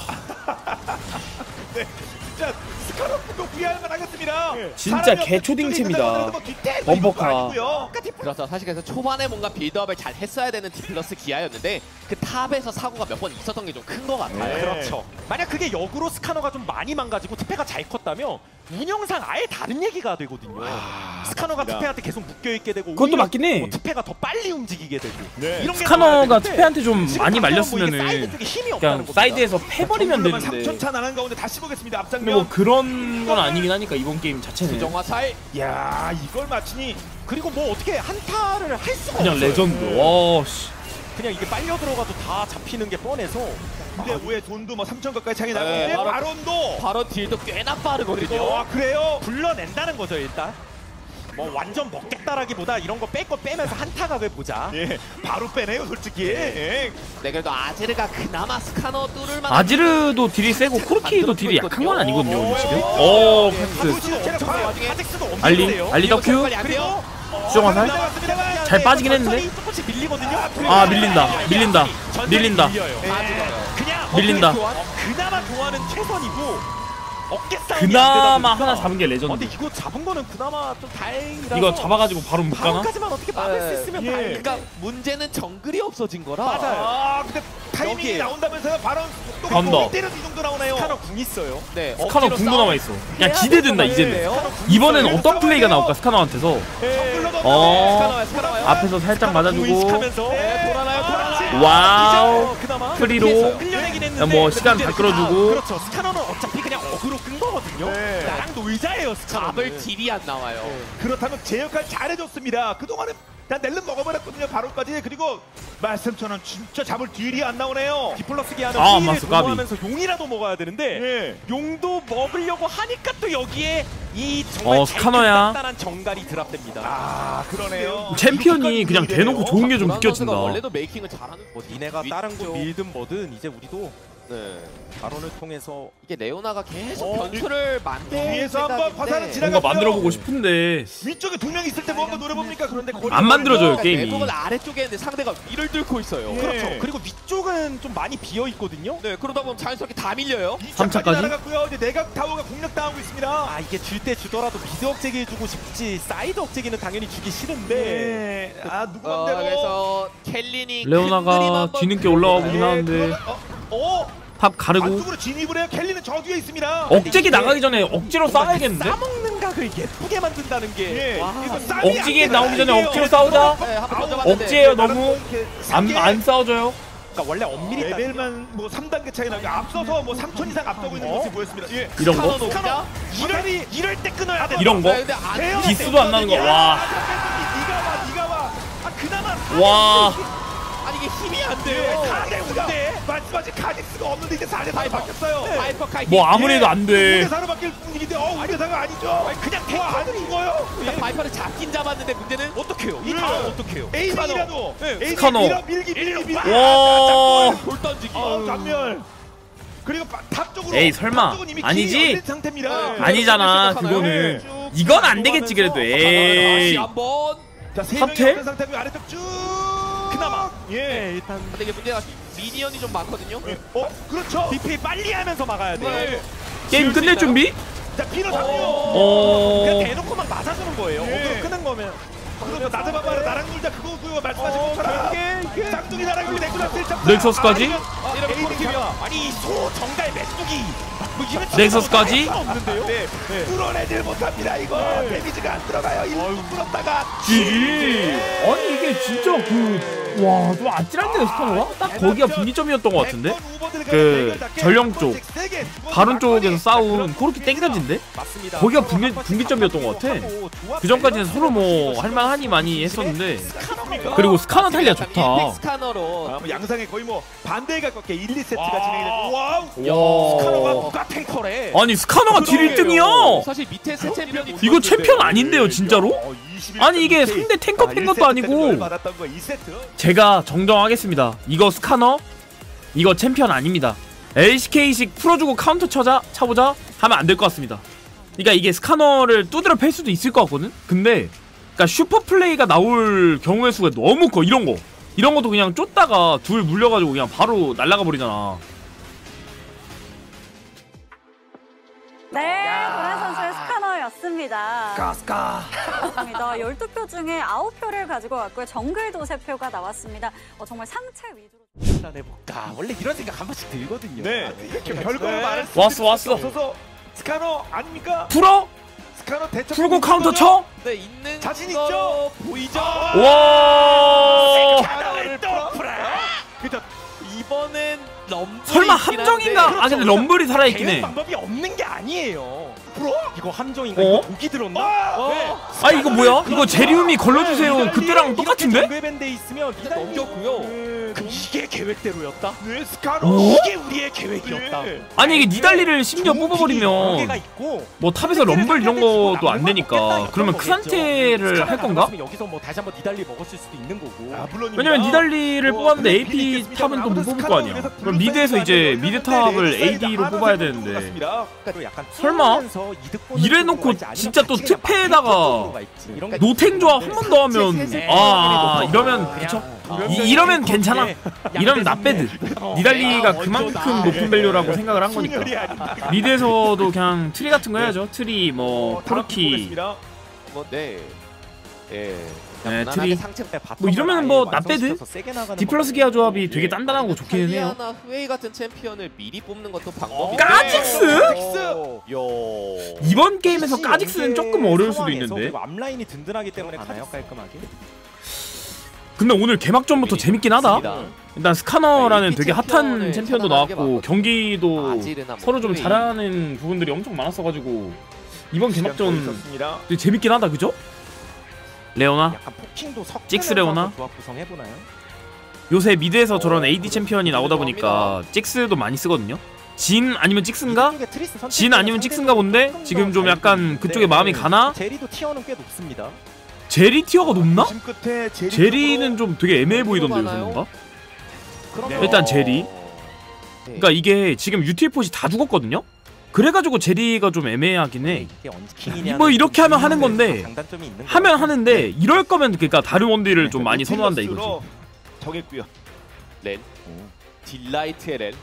네, 진짜 스카너도 구해할만 하겠습니다. 진짜 개초딩체입니다. 범퍼카. 그렇죠. 사실 그래서 초반에 뭔가 빌드업을 잘 했어야 되는 디플러스 기아였는데 그 탑에서 사고가 몇 번 있었던 게 좀 큰 것 같아요. 네. 그렇죠. 만약 그게 역으로 스카너가 좀 많이 망가지고 투페가 잘 컸다면 운영상 아예 다른 얘기가 되거든요. 스카너가 투페한테 계속 묶여있게 되고 그것도 오히려 맞긴 해. 뭐 투페가 더 빨리 움직이게 되고 이런 게 스카너가 나와야 되는데 투페한테 좀 지금 많이 당장은 뭐 이게 말렸으면은 사이드 쪽에 힘이 없다는 그냥 겁니다. 사이드에서 패버리면 3천 되는데. 차 나간 가운데 다시 보겠습니다. 근데 앞장면. 뭐 그런 건 아니긴 하니까 이번 게임 자체는 수정화살 야 이걸 맞추니 그리고 뭐 어떻게 한타를 할 수가 그냥 없어요. 레전드. 와 씨. 그냥 이게 빨려 들어가도 다 잡히는 게 뻔해서 근데 왜 돈도 뭐 3천 가까이 차이 나고 네, 바로- 바론도 바로 딜도 꽤나 빠르거든요. 와 그래요? 불러낸다는 거죠 일단. 뭐 완전 먹겠다라기보다 이런 거 뺄 거 빼면서 한타각을 보자. 예 바로 빼네요 솔직히. 예. 네, 그래도 아제르가 그나마 스카너 뚫을 만한 아지르도 딜이 세고 코르키도 딜이 약한 건 아니거든요 근데 지금. 오, 오 팩스. 체력 봐. 카직스도 엄청 알리 세요. 알리 덕큐. 빨리 안 돼요. 수정화살. 잘 빠지긴 했는데. 천천히 조금씩 밀리거든요. 아 밀린다. 밀린다. 밀린다. 그냥 밀린다. 그나마 교환은 최선이고 어깨 싸움이 그나마 안 되다 보니까. 하나 잡은 게 근데 레전드. 이거 잡은 거는 그나마 좀 다행이라서 이거 잡아가지고 바로 못 가나? 바로까지만 어떻게 막을 수 있으면 예. 다행. 그러니까 문제는 정글이 없어진 거라. 맞아요. 아 근데 타이밍이 여기에. 나온다면서요? 바론 속도가 간다. 뭐 때려도 이 정도 나오네요. 스카너 궁 있어요. 네, 스카너 억지로 궁도 싸움- 남아있어. 야 기대된다 이제는. 해요. 이번에는 어떤 플레이가 나올까 스카너한테서. 어 스카너와요. 앞에서 살짝 맞아주고. 의식하면서 네, 돌아나요. 와우. 그나마 프리로. 흘려내긴 했는데 뭐 시간 다 끌어주고. 그렇죠. 스카너는 어차피 그냥 어그로 끈 거거든요. 네. 나랑 놀자예요 스카너. 잡을 딜이 안 나와요. 그렇다면 제 역할 잘해줬습니다. 그동안은 그냥 낼름 먹어버렸거든요. 바로까지. 그리고 말씀처럼 진짜 잡을 딜이 안 나오네요. 디플러스 기아는 아, 힐을 맞어, 까비. 도모하면서 용이라도 먹어야 되는데 예. 용도 먹으려고 하니까 또 여기에 이 정말 스카너야. 단단한 정갈이 드랍됩니다. 아 그러네요. 챔피언이 그냥 대놓고 좋은 게 좀 도란 선수가 느껴진다. 원래도 메이킹을 잘하는 뭐 니네가 다른 곳 밀든 뭐든 이제 우리도 네. 발언을 통해서 이게 레오나가 계속 변수를 만들 위에서 한번 생각인데 화살은 지나가- 뭔가 만들어보고 싶은데 위쪽에 두 명 있을 때 뭔가 노려봅니까? 그런데 거리 안 만들어져요 그러니까 게임이. 내부는 아래쪽에 있는데 상대가 위를 뚫고 있어요. 예. 그렇죠. 그리고 위쪽은 좀 많이 비어 있거든요. 네, 그러다 보면 자연스럽게 다 밀려요. 3차까지? 날아갔고요. 이제 내각 타워가 공략당하고 있습니다. 아 이게 줄 때 주더라도 미드 억제기 해주고 싶지 사이드 억제기는 당연히 주기 싫은데 네. 아 누구 맘대로. 그래서 켈린이 레오나가 뒤늦게 올라와 보긴 하는데 탑 가르고 안쪽으로 진입을 해요. 켈리는 저 뒤에 있습니다. 억제기 나가기 전에 억지로 싸워야겠는데? 싸먹는 각을 예쁘게 만든다는 게 예. 와. 이거 쌈이 억지기 안 나오기 전에 되나요? 억지로 싸우자. 네, 한번 던져봤는데 억지예요 너무. 삼 개. 안 싸워줘요. 그러니까 원래 엄밀히 레벨만 뭐 3단계 차이 나고 앞서서 뭐 3천 이상 앞서고 있는 모습이 보였습니다. 예. 이런 거? 스카너 이럴 때 끊어야 돼. 이런 거? 네, 근데 안 기수도 안 나는 거. 와. 네가 와. 아 그나마 와. 아니 이게 힘이 안 예, 돼요. 카덱스가 말씀하신 카덱스가 없는데 이제 4대 4로 바뀌었어요. 파이퍼 카이 뭐 아무리 해도 안 돼. 5대 4로 바뀔 분위기인데 5대 4가 아니죠. 그냥 안 죽어요. 파이퍼를 잡긴 잡았는데 문제는 어떡해요? 이 다음 어떡해요? 에이밍이라도 스카너. 밀기 와. 돌 던지기. 전멸. 그리고 탑 쪽으로 에이, 설마. 탑 쪽은 이미 아니지? 길이 열린 상태입니다. 네. 아니잖아 네. 그거는. 쭉 이건 안 되겠지 그래도. 다시 에이. 한번 자, 3명이 탑텔? 없는 상태고 아래쪽 쭉 그나마. 예. 일단 근데 이게 문제가 미니언이 좀 많거든요. 그렇죠. DP 빨리 하면서 막아야 돼요. 네. 게임 끝낼 준비? 자, 피로 잡요. 그냥 어. 대놓고 막 맞아주는 거예요. 예. 어그로 끄는 거면. 그래서 나드바바라 나랑 놀자 그거고요. 말씀하신 것처럼 이게 쌍둥이 나랑 우리 넥서스 넥서스까지? 아니 소 정갈 메뚜기. 뭐 이런 넥서스까지? 없는데요? 네. 뚫어내질 못합니다 이거. 데미지가 안 들어가요. 일부 뚫었다가 GG. 아니 이게 진짜 좀 아찔한데요 스카노가? 딱 거기가 분기점이었던 것 같은데? 그 전령 쪽 바론 쪽에서 싸운 코르키 땡겨진데? 맞습니다. 거기가 분기점이었던 것 같아. 그 전까지는 서로 뭐 할만하니 많이 했었는데 그리고 스카너 탈리아 좋다. 스카너로 양상에 거의 뭐 반대에 가깝게 1, 2세트가 진행이 되고 와우. 스카노가 와. 누가 탱커래? 아니 스카너가 딜 1등이야. 사실 밑에 세 챔피언이 이거 챔피언 아닌데요 진짜로? 아니 이게 상대 탱커 팬 것도 아니고. 받았던 거 2세트. 제가 정정하겠습니다. 이거 스카너 이거 챔피언 아닙니다. LCK식 풀어주고 카운터 차보자 하면 안 될 것 같습니다. 그러니까 이게 스카너를 두드려 팰 수도 있을 것 같거든? 근데 그러니까 슈퍼 플레이가 나올 경우의 수가 너무 커. 이런 것도 그냥 쫓다가 둘 물려가지고 그냥 바로 날아가 버리잖아. 네, 고란 선수의 스카너였습니다. 맞습니다. 12표 중에 9표를 가지고 왔고요. 정글도 3표가 나왔습니다. 정말 상체 위주로. 해볼까? 원래 이런 생각 한 번씩 들거든요. 네. 별거를 말할 수 왔어. 없어서 스카너 아닙니까? 풀어? 스카너 대처 풀고 카운터 쳐? 네, 있는 자신 거 있죠? 보이죠? 와. 스카너를 또 풀어. 그죠? 이번엔 럼블이 설마 있긴 함정인가? 한데 아 근데 럼블이 살아있긴 개는 해. 방법이 없는 게 아니에요. 풀어? 이거 함정인가? 어? 이거 독이 들었나? 네. 아 이거 뭐야? 이거 제리움이 걸러주세요. 그때랑 똑같은데? 정글밴드에 있으면 일단 넘겼고요. 이게 계획대로였다? 네, 스카너. 어? 이게 우리의 계획이었다. 아니 이게 니달리를 심지어 뽑아버리면 있고 뭐 탑에서 럼블 이런 것도 안 되니까 그러면 크산테를 할 건가? 여기서 뭐 다시 한번 니달리 먹었을 수도 있는 거고. 왜냐면 니달리를 뽑았는데 AP 탑은 또 못 뽑을 거 아니야. 그럼 미드에서 이제 미드 탑을 AD로 뽑아야 되는데 설마? 이래놓고 진짜 또 특패에다가 노탱 조합 한 번 더 하면 이러면 그쵸? 이러면 괜찮아. 이러면 나배드. 니달리가 그만큼 높은 밸류라고 생각을 한 거니까. 미드에서도 그냥 트리 같은 거 해야죠. 트리 뭐 코르키 네, 트리. 뭐 이러면 뭐 나배드. 디플러스 기아 조합이 되게 단단하고 좋기는 해요. 탈리아나 후웨이 같은 챔피언을 미리 뽑는 것도 방법인데. 까직스? 요. 이번 게임에서 까직스는 조금 어려울 수도 있는데. 앞라인이 든든하기 때문에 가나요? 깔끔하게. 근데 오늘 개막전부터 재밌긴 하다. 일단 스카너라는 되게 핫한 챔피언도 나왔고 경기도 서로 좀 잘하는 부분들이 엄청 많았어가지고 이번 개막전 되게 재밌긴 하다. 그죠? 레오나? 약간 포킹도 찍스 레오나? 조합 구성해보나요? 요새 미드에서 저런 AD 챔피언이 나오다 보니까 찍스도 많이 쓰거든요. 진 아니면 찍스인가? 진 아니면 찍스인가 본데 지금 좀 약간 그쪽에 마음이 가나? 제리도 티어는 꽤 높습니다. 제리 티어가 높나? 끝에 제리는 좀 되게 애매해 보이던데 요새 뭔가? 일단 제리. 그러니까 이게 지금 유틸폿이 다 죽었거든요? 그래가지고 제리가 좀 애매하긴 해. 뭐 이렇게 하면 하는 건데 하면 하는데 이럴 거면 그러니까 다른 원딜을 좀 많이 선호한다 이거지. 정했고요. 렌. 딜라이트의 렌.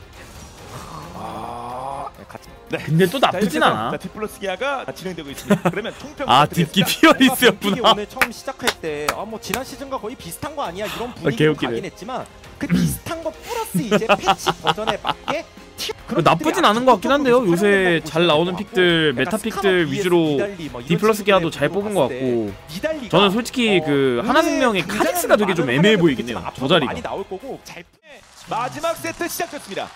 근데 또 나쁘진 않아. 자, 디플러스 기아가 진행되고 있습니다. 그러면 총평 딥기 피어리스였구나. 오늘 처음 시작할 때 뭐 지난 시즌과 거의 비슷한 거 아니야 이런 분위기로 개웃기네. 가긴 했지만 그 비슷한 거 플러스 이제 패치 버전에 맞게 나쁘진 않은 것 같긴 한데요. 요새 잘 나오는 픽들, 메타 픽들 위주로 디플러스 기아도 잘 뽑은 것 같고 저는 솔직히 그 하나생명의 카직스가 되게 좀 애매해 보이긴 해요. 저 자리가. 마지막 세트 시작됐습니다.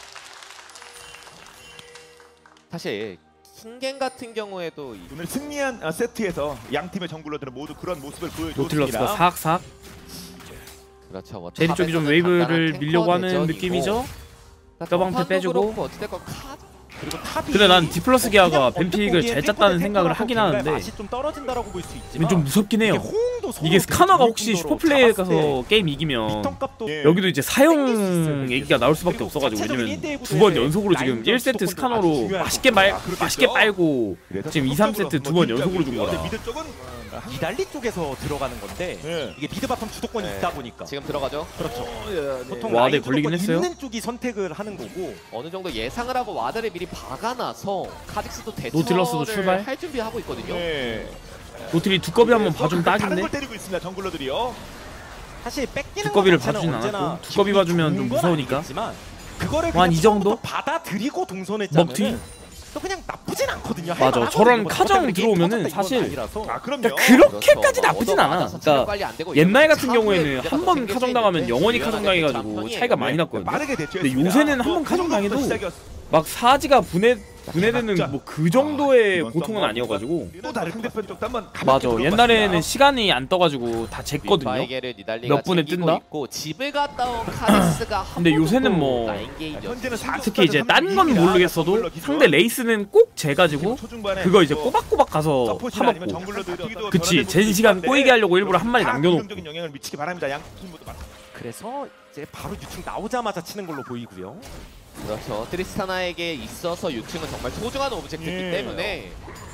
사실 킹겐 같은 경우에도 오늘 승리한 세트에서 양 팀의 정글러들은 모두 그런 모습을 보여줬습니다. 노틸러스가 사악사악. 그렇죠. 뭐 제리 쪽이 좀 탑에서는 웨이브를 간단한 밀려고 하는 탱커 느낌이죠. 대전이고, 떠방패 빼주고. 어찌됐건 카드 그리고 탑이 근데 난 디플러스 기아가 뱀픽을 잘 짰다는 생각을 하긴 하는데 맛이 좀 떨어진다라고 볼 수 있지만 근데 좀 무섭긴 해요. 이게 스카너가 혹시 슈퍼플레이에 가서 게임 이기면 여기도 이제 사용 얘기가 나올 수밖에 없어가지고 왜냐면 2번 연속으로 지금 1세트 스카너로 맛있게 빨고 지금 2, 3세트 2번 연속으로 준 거라 니달리 쪽에서 들어가는 건데 네. 이게 미드 바텀 주도권이 네. 있다 보니까 지금 들어가죠. 그렇죠. 보통 와드 라인 걸리긴 주도권 했어요. 있는 쪽이 선택을 하는 거고 어느 정도 예상을 하고 와드를 미리 박아놔서 카직스도 노틸러스도 대처를 출발. 할 준비하고 있거든요. 네. 노틸이 두꺼비 한번 봐주면 다른 딱인데. 걸 때리고 있습니다. 정글러들이요. 사실 뺏기는 두꺼비를 것 자체는 봐주진 언제나 않았고 두꺼비 기분이 봐주면 좀 좋은 건 무서우니까. 아니겠지만 그거를 한 이 정도? 처음부터 받아들이고 동선에 먹튀? 짜면은 또 그냥 나쁘진 않거든요. 맞아. 할만하거든요. 저런 뭐 카정 저렇게 들어오면은 게임 터졌다 이건 사실 아니라서. 아 그럼요. 그러니까 그렇게까지 그렇죠. 나쁘진 않아. 얻어받아서 체력 그러니까 관리 안 되고 옛날 이러면 같은 차후에 경우에는 문제가 한 번 생길 수 카정 당하면 있는데 영원히 유연하게 카정 당해가지고 짬뽕이 차이가 많이 났거든요. 빠르게 대처했습니다. 근데 요새는 한번 카정 당해도 막 사지가 분해되는 뭐 그 정도의 고통은 아니어가지고. 또 다른 상대편 쪽도 한번 맞아. 옛날에는 시간이 안 떠가지고 다 쟀거든요. 윗바이게를 니달리가 몇 분에 챙기고 뜬다? 있고 집을 갔다 온 카직스가 한 근데 번도 요새는 또 뭐 라인 게임이었어요. 현재는 특히 이제 딴 건 모르겠어도 상대 레이스는 꼭 재가지고 그거 이제 꼬박꼬박 가서 파먹고. 그치. 젠 시간 꼬이게 하려고 일부러 한 마리 남겨놓고. 긍정적인 영향을 미치기 바랍니다. 양 팀 모두 그래서 이제 바로 유충 나오자마자 치는 걸로 보이고요. 그렇죠. 트리스타나에게 있어서 유충은 정말 소중한 오브젝트이기 예. 때문에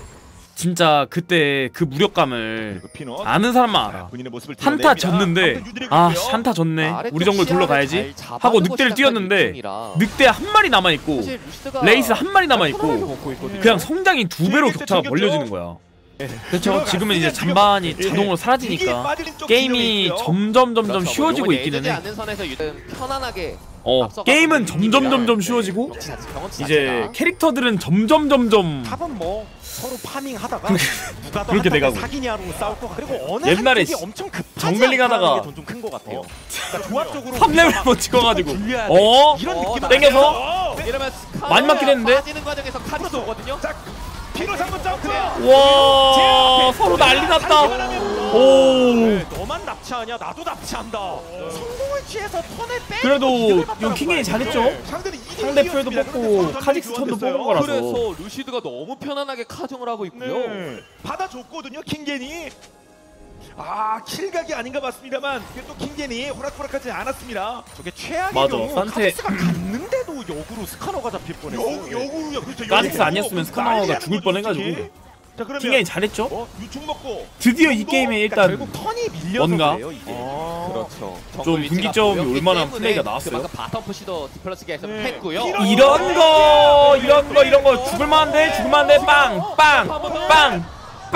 진짜 그때 그 무력감을 피넛 아는 사람만 알아. 본인의 모습을 한타 드러냅니다. 졌는데 아무튼 유드리고 아 있고요. 한타 졌네 아래쪽 우리 정글 돌러 시야를 가야지 잘 하고 잡아주고 늑대를 시작한 뛰었는데 유충이라 늑대 한 마리 남아있고 사실 루시드가 레이스 한 마리 편안하게 남아있고 먹고 있거든요. 그냥 성장이 두 배로 챙겼죠, 격차가 챙겼죠. 벌려지는 거야. 그렇죠. 지금은 이제 잔반이 예. 자동으로 이게 사라지니까 빠지는 쪽 게임이 진영이 있고요. 점점 그렇죠. 쉬워지고 뭐 있기는 내주지 해. 않는 선에서 유든 편안하게 게임은 앞서가고 점점 있는 쉬워지고 경치 경험치 이제 자체가. 캐릭터들은 점점 탑은 뭐 서로 파밍하다가 누가 더 그렇게 한타를 돼가고. 사기냐로 싸울 거 그리고 어느 옛날에 한쪽이 엄청 급하지 정글링 하다가 좀큰 거 같아요. 그러니까 조합적으로 3레벨 한번 찍어가지고 불려야 돼. 어? 이런 어, 느낌 땡겨서? 이러면 스카노가 많이 맞긴 했는데? 빠지는 과정에서 카직스 오거든요. 자, 피넛 한번 점프. 와 서로 난리 났다. 오 너만 납치하냐? 나도 납치한다. 성공을 취해서 턴을 빼. 그래도 요 킹게이 잘했죠? 상대는 상대 표도 뽑고 카직스 턴도 뽑은 거라서. 그래서 루시드가 너무 편안하게 카정을 하고 있고요. 네. 받아줬거든요 킹겐이. 아 킬각이 아닌가 봤습니다만 또 킹겐이 호락호락하지 않았습니다. 저게 최악의 맞아, 경우 산테- 카직스가 갔는데도 역으로 스카너가 잡힐 뻔했어요. 여구요 그렇죠. 카직스 여구. 아니었으면 스카너가 난리 나는 죽을 거죠, 뻔해가지고. 솔직히. 자 그러면 킹게이 잘했죠? 유충 먹고 드디어 이 게임에 그러니까 일단 결국 턴이 밀려서 뭔가? 그래요 이게. 그렇죠. 좀 분기점이 올 만한 플레이가 나왔어요. 그만큼 바텀 푸시도 디플러스기에서 네. 했고요. 이런 거 죽을만한데 빵빵빵빵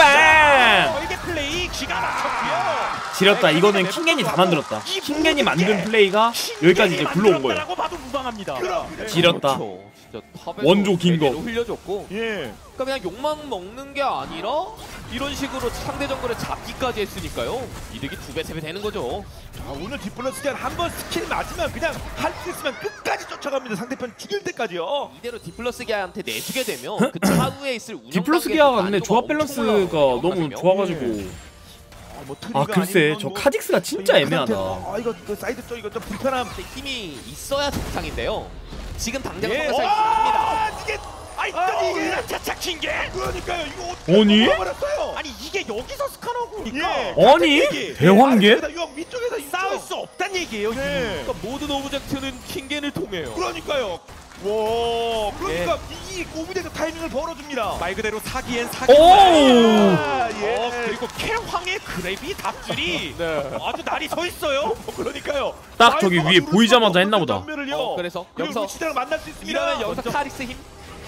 이게 플레이 기가 막혔고요. 지렸다. 이거는 킹겐이 다 만들었다. 킹겐이 만든 플레이가 여기까지 이제 굴러온 거예요. 라고 봐도 무방합니다. 지렸다. 그렇죠. 진짜 탑에서 원조 긴 거. 대대로 흘려줬고 예. 그러니까 그냥 욕망 먹는 게 아니라 이런 식으로 상대 정글을 잡기까지 했으니까요. 이득이 2배, 3배 되는 거죠. 아, 오늘 디플러스가 한번 스킬 맞으면 그냥 할 수 있으면 끝까지 쫓아갑니다. 상대편 죽일 때까지요. 이대로 디플러스기아한테 내주게 되면 그 차후에 있을 운영 디플러스 기아가 근데 조합 밸런스가 너무 좋아가지고 아 글쎄 저 카직스가 진짜 애매하다. 아 이거 그 사이드 쪽 이거 좀 불편함. 힘이 있어야 정상인데요. 지금 당장 예. 성공할 수 있습니다. 이게 이게 차차킨 게 그러니까요. 이거 아니? 버렸어요. 아니 이게 여기서 스카너구니까 예. 아니? 대환계? 위쪽에서 싸울 수 없단 얘기예요. 네. 그러니까 모든 오브젝트는 킹겐을 통해요. 그러니까요. 와, 그러니까 이 오브젝트 타이밍을 벌어줍니다. 말 그대로 사기엔 사기. 오! 아, 예. 그리고 캐황의 그래비 답줄이 네. 아주 날이 서 있어요. 그러니까요. 딱 저기 위에 보이자마자 했나 보다. 그래서 여기서 여기서 루시드랑 만날 수 있습니다. 이러면 여기서 카릭스 힘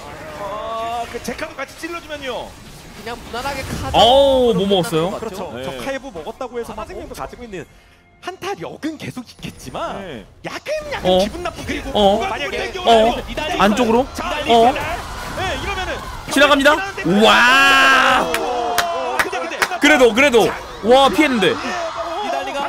아, 그 제카도 같이 찔러주면요. 그냥 무난하게 카드. 어우, 뭐 먹었어요? 그렇죠. 네. 저 카이브 먹었다고 해서 마징님도 가지고 있는 한타력은 계속 있겠지만 네. 약간 기분 나쁜 그리고 만약에 안쪽으로 네, 이러면은 지나갑니다. 와 그래도 와 피했는데 이달리가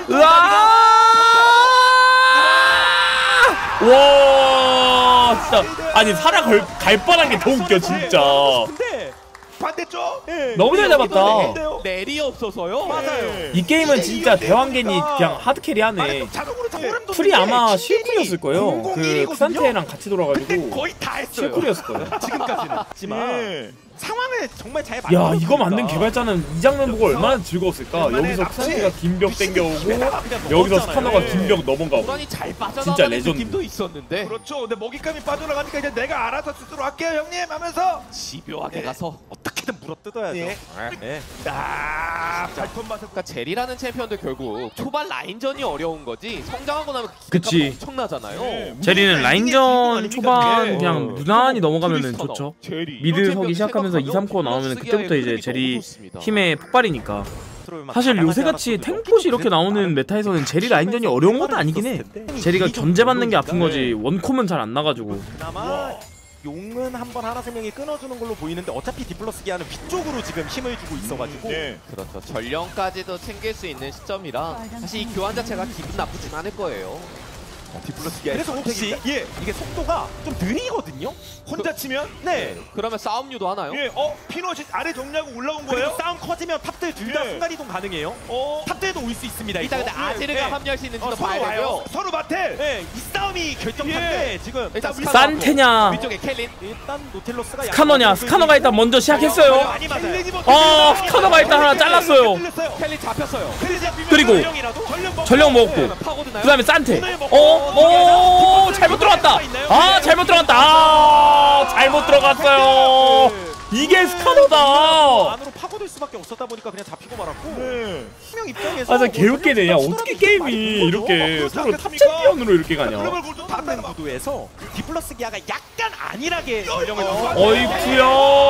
와 진짜 아니 살아 갈 뻔한 게 더 웃겨 진짜. 근데 반대쪽. 너무 잘 잡았다. 넬이 없어서요. 맞아요. 이 게임은 진짜 대왕겐이 그냥 하드캐리하네. 자동으로 잡으려면 풀이 아마 실쿨이었을 거예요. 그 001이거든요? 크산테랑 같이 근데 돌아가지고 거의 다 했어요. 실쿨이었을 거예요. 지금까지는. 하지만 예. 상황을 정말 잘 야 만들었으니까. 이거 만든 개발자는 이 장면 보고 얼마나 즐거웠을까. 여기서 크산테가 긴벽 땡겨오고 여기서 스카너가 긴벽 넘어가고. 고란이 잘 진짜 빠져나가는 레전드. 느낌도 있었는데 그렇죠. 근데 먹잇감이 빠져나가니까 이제 내가 알아서 스스로 할게요 형님 하면서 집요하게 가서 어떻게 어떻게든 물어뜯어야죠. 예. 예. 발톱 맛을 그러니까 제리라는 챔피언도 결국 초반 라인전이 어려운 거지 성장하고 나면 그치. 기대가 엄청나잖아요. 제리는 라인전 초반 그냥 무난히 넘어가면은 트리스터너, 좋죠. 제리. 미드 이런 서기 챔피언 시작하면서 2, 생각하면 3코어 나오면 플러스 그때부터 기아의 이제 흐름이 제리 너무 좋습니다. 힘의 폭발이니까. 사실 요새같이 탱포시 이렇게 나오는 메타에서는 제리 라인전이 어려운 것도 아니긴 해. 제리가 견제받는 게 아픈 거지 원콤은 잘 안 나가지고. 그나마 용은 한번 하나생명이 끊어주는 걸로 보이는데 어차피 디플러스 기아는 위쪽으로 지금 힘을 주고 있어가지고 그렇죠. 전령까지도 챙길 수 있는 시점이라 사실 이 교환 자체가 기분 나쁘진 않을 거예요. 디플러스 기아. 그래서 혹시 이게 속도가 좀 느리거든요? 혼자 치면 네. 그러면 싸움류도 하나요? 피넛이 아래 정리하고 올라온 그리고 거예요? 싸움 커지면 탑들 둘 다 예. 순간이동 가능해요. 탑들도 올 수 있습니다. 일단 이거. 근데 아지르가 합류할 수 있는지도 서로 봐야 와요. 되고요. 서로 바텔. 네, 이 싸움이 결정타인데 지금 일단 우리가 스카너 산테냐 위쪽에 켈린. 일단 노틸러스가 스카너냐? 스카너가 일단 먼저 시작했어요. 많이 맞아요. 스카너가 일단 하나 잘랐어요. 켈린 잡혔어요. 그리고 전령 먹었고 파고드나요? 그 다음에 산테. 잘못 들어갔다. 잘못 들어갔다. 잘못 들어갔어요. 이게 스카너다. 안으로 파고들 수밖에 없었다 보니까 그냥 잡히고 말았고. 네. 수명 입장에서 진짜 개웃기네. 야 어떻게 게임이 이렇게 서로 탑 챔피언으로 이렇게 가냐. 글로벌 골도 다 다른 구도에서 디플러스 기아가 약간 안일하게 전령을 어이쿠야.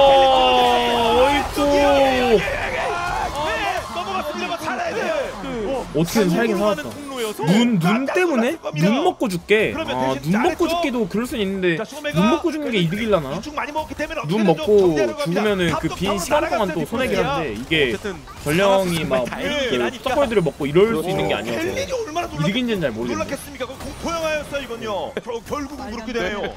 어이쿠. 넘어갔습니다. 살아야 돼요. 어떻게든 살긴 살았다. 눈 때문에? 눈 먹고 죽게. 눈 먹고 죽게도 그럴 수 있는데 눈 먹고 죽는 게 이득일라나? 중 많이 먹기 때문에 눈 먹고 죽으면은 그 빈 시간 동안 또 손해긴 한데 이게 전령이 막 서벌들을 먹고 이럴 수 있는 게 아니어서 헬린이 얼마나 이득인지는 잘 모르겠네. 놀랐겠습니까? 그건 공포 영화였어요 이건요. 결국은 그렇게 되네요.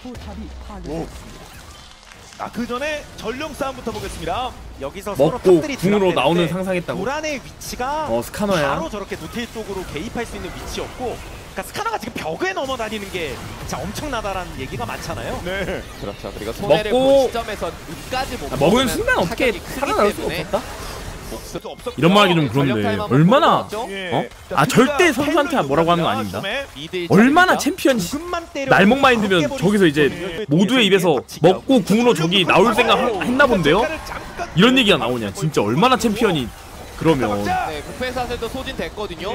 그 전에 전령 싸움부터 보겠습니다. 여기서 서로 먹고 탑들이 궁으로 나오는 드랍되는데 상상했다고. 도란의 위치가 스카너야. 바로 저렇게 노틸 쪽으로 개입할 수 있는 위치였고, 그러니까 스카너가 지금 벽에 넘어다니는 게 진짜 엄청나다라는 얘기가 많잖아요. 네. 그렇죠. 그리고 손해를 먹고- 본 시점에서 끝까지 못 먹은 순간 어떻게 타격이 크기 살아날 수 때문에 없었다? 없었죠. 이런 말 하기 좀 그런데 전력 얼마나 예. 절대 선수한테 뭐라고 하는 거 아닙니다. 미드 얼마나 일자리입니다. 챔피언 조금만 때려 날먹 마인드면 저기서 이제 모두의 입에서 먹고 궁으로 저기 나올 생각 했나 본데요? 이런 얘기가 나오냐. 진짜 얼마나 챔피언이 그러면. 네, 부패사슬도 소진됐거든요.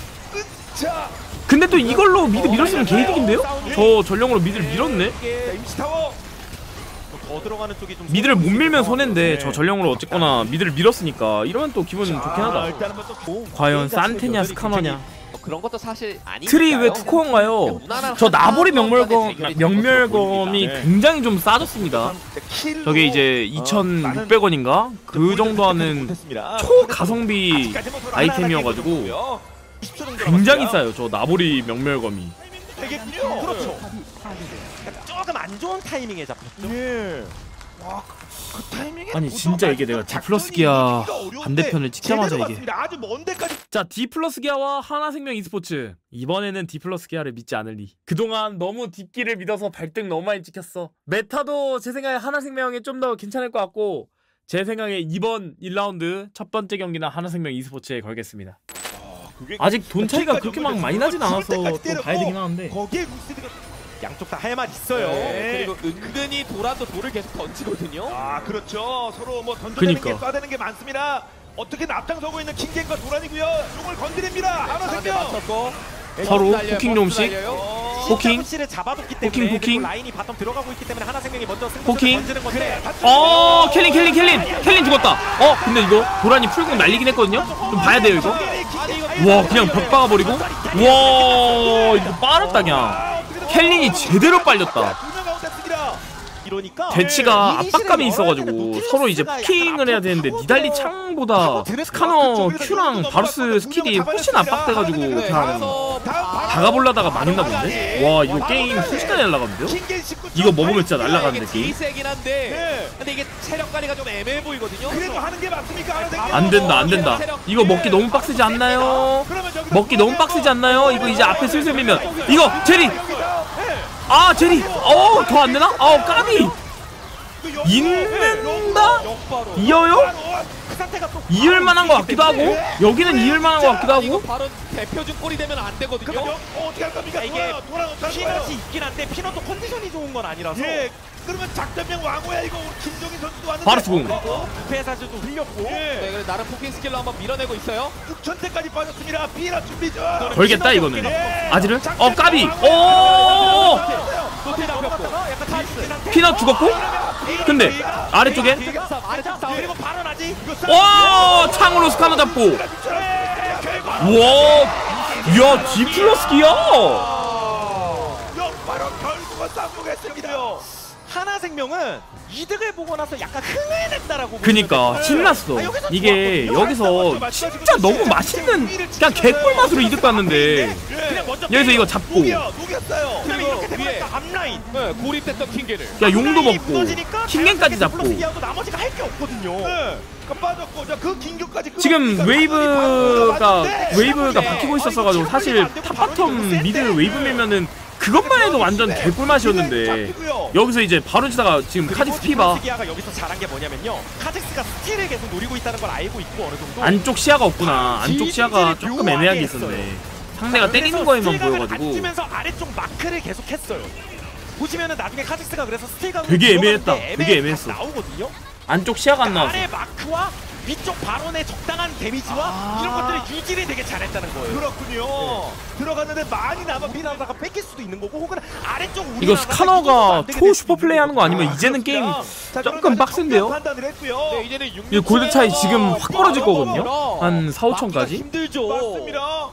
자, 근데 또 이걸로 미드 밀었으면 개이득인데요? 저 전령으로 미드를 밀었네? 임시타워. 더 들어가는 쪽이 좀 미드를 못 밀면 손해인데 네. 저 전령으로 어쨌거나 미드를 밀었으니까 이러면 또 기분 좋긴 하다. 일단은 뭐또 과연 산테냐 스카너냐. 그런 것도 사실 아니니까요. 트리 왜 투코어인가요? 저 나보리 명멸검이 굉장히 좀 싸졌습니다. 저게 이제 2,600원인가? 그 정도 하는 초가성비 아이템이어가지고 굉장히 싸요. 저 나보리 명멸검이. 되겠군요. 그렇죠. 조금 안 좋은 타이밍에 잡혔죠. 예. 와, 그 타이밍에 아니 진짜 이게 내가 디플러스 기아 반대편을 찍자마자 이게. 아주 먼 데까지. 자, 디플러스 기아와 하나생명 e스포츠. 이번에는 디플러스 기아를 믿지 않으리. 그동안 너무 딥기를 믿어서 발등 너무 많이 찍혔어. 메타도 제 생각에 하나생명이 좀 더 괜찮을 것 같고 제 생각에 이번 1라운드 첫 번째 경기는 하나생명 e스포츠에 걸겠습니다. 아직 돈 차이가 그렇게 막 많이 나진 않아서 또 봐야 되긴 하는데. 거기에 루시드가 양쪽 다 할 말 있어요. 네. 그리고 은근히 도란도 돌을 계속 던지거든요. 그렇죠. 서로 뭐 던져대는 게 그니까. 쏴대는 게 많습니다. 어떻게든 앞장서고 있는 킹겐과 도란이고요. 용을 건드립니다. 하나 상대 생겨. 맞췄고 서로 달려요, 포킹 버스 좀씩. 달려요. 포킹. 씨를 잡아뒀기 때문에 포킹, 포킹. 그리고 라인이 바텀 들어가고 있기 때문에 하나생명이 먼저 승부를 포킹. 던지는 건데 켈린 죽었다. 근데 이거 도란이 풀공 날리긴 했거든요. 좀 봐야 돼요 이거. 와, 그냥 벽 박아버리고. 와, 이거 빨았다 그냥. 켈린이 제대로 빨렸다. 이러니까 대치가 이니시를 압박감이 열어야 있어가지고 되는데 서로 이제 노틸러스가 포킹을 약간 해야 되는데 앞으로 니달리 파고들어. 창보다 스카너 Q랑 바루스 스킬이 훨씬 압박돼가지고 네, 그냥 그래서 다가보려다가 망했나 본데? 와, 이거 게임 순식간에 날라갔는데요? 이거 먹으면 진짜 날라가는데 이게 게임? 세긴 한데 근데 이게 체력 관리가 좀 애매해 보이거든요. 그래도 하는 게 맞습니까? 하나 생겨. 안 된다. 이거 먹기 너무 빡세지 않나요? 먹기 너무 빡세지 않나요? 이거 이제 앞에 슬슬 밀면 이거 제리! 제리! 더 안 되나? 까비! 있는다? 이어요? 상태가 또 이을만한 것 같기도 하고 여기는 이을만한 것 같기도 이거 하고. 바로 대표준 꼴이 되면 안 되거든요. 그럼 어떻게 할 겁니까? 이게 돌아가면 피넛이 있긴 한데 피넛도 컨디션이 좋은 건 아니라서 예. 그러면 작전명 왕호야 이거. 김종인 선수도 왔는데. 바로 수공. 부패 사주도 흘렸고 네, 예. 그래 나름 포킹 스킬로 한번 밀어내고 있어요. 6천대까지 빠졌습니다. 피라 준비 중. 걸겠다 이거는. 예. 아지를? 작전명 까비. 왕호야. 오. 노틸 잡혔고. 약간 다이스 피넛 죽었고. 근데 아래쪽에 아래쪽 싸움. 그리고 바로 나지 와 창으로 스카너 잡고. 와. 야 디플러스기야. 바로 결국은 쌍보겠습니다. 하나생명은 이득을 보고 나서 약간 흥을 냈다라고 그니까 신났어. 이게 여기서 진짜 너무 맛있는 그냥 개꿀 맛으로 이득 봤는데 그냥 먼저 여기서 이거 잡고 녹였어요. 그다음에 이렇게 위에. 되면 앞라인 네, 고립됐던 킹게를. 야 용도 먹고 킹갱까지 잡고. 나머지가 할 게 없거든요. 네. 빠졌고 그 긴격까지 지금 웨이브가 바뀌고 있었어가지고 사실 탑바텀 미드 웨이브 밀면은 그것만 해도 완전 개꿀 맛이었는데 여기서 이제 바로 치다가 지금 카직스 피바 기아가 여기서 잘한 게 뭐냐면요. 카직스가 스틸을 계속 노리고 있다는 걸 알고 있고 어느 정도 안쪽 시야가 없구나. 안쪽 시야가 조금 애매하게 있었네. 상대가 때리는 거에만 보여가지고 앉으면서 아래쪽 마크를 계속 했어요. 보시면은 나중에 카직스가 그래서 스틸각으로 되게 애매했다. 들어가는데 되게 애매했어. 나오거든요. 안쪽 시야가 안 나왔어. 아래 마크와 위쪽 발언의 적당한 데미지와 이런 것들을 유지를 되게 잘했다는 거예요. 그렇군요. 들어갔는데 많이 남아 우리나라가 뺏길 수도 있는 거고 혹은 아래쪽 이거 우리나라가 스카너가 이기면 초 슈퍼 플레이 하는 거 아니면 이제는 게임 조금 빡센데요? 판단을 했고요. 네, 이제는 6. 이 골드 차이 지금 확 벌어질 거거든요. 한 4, 5천까지. 힘들죠. 맞습니다.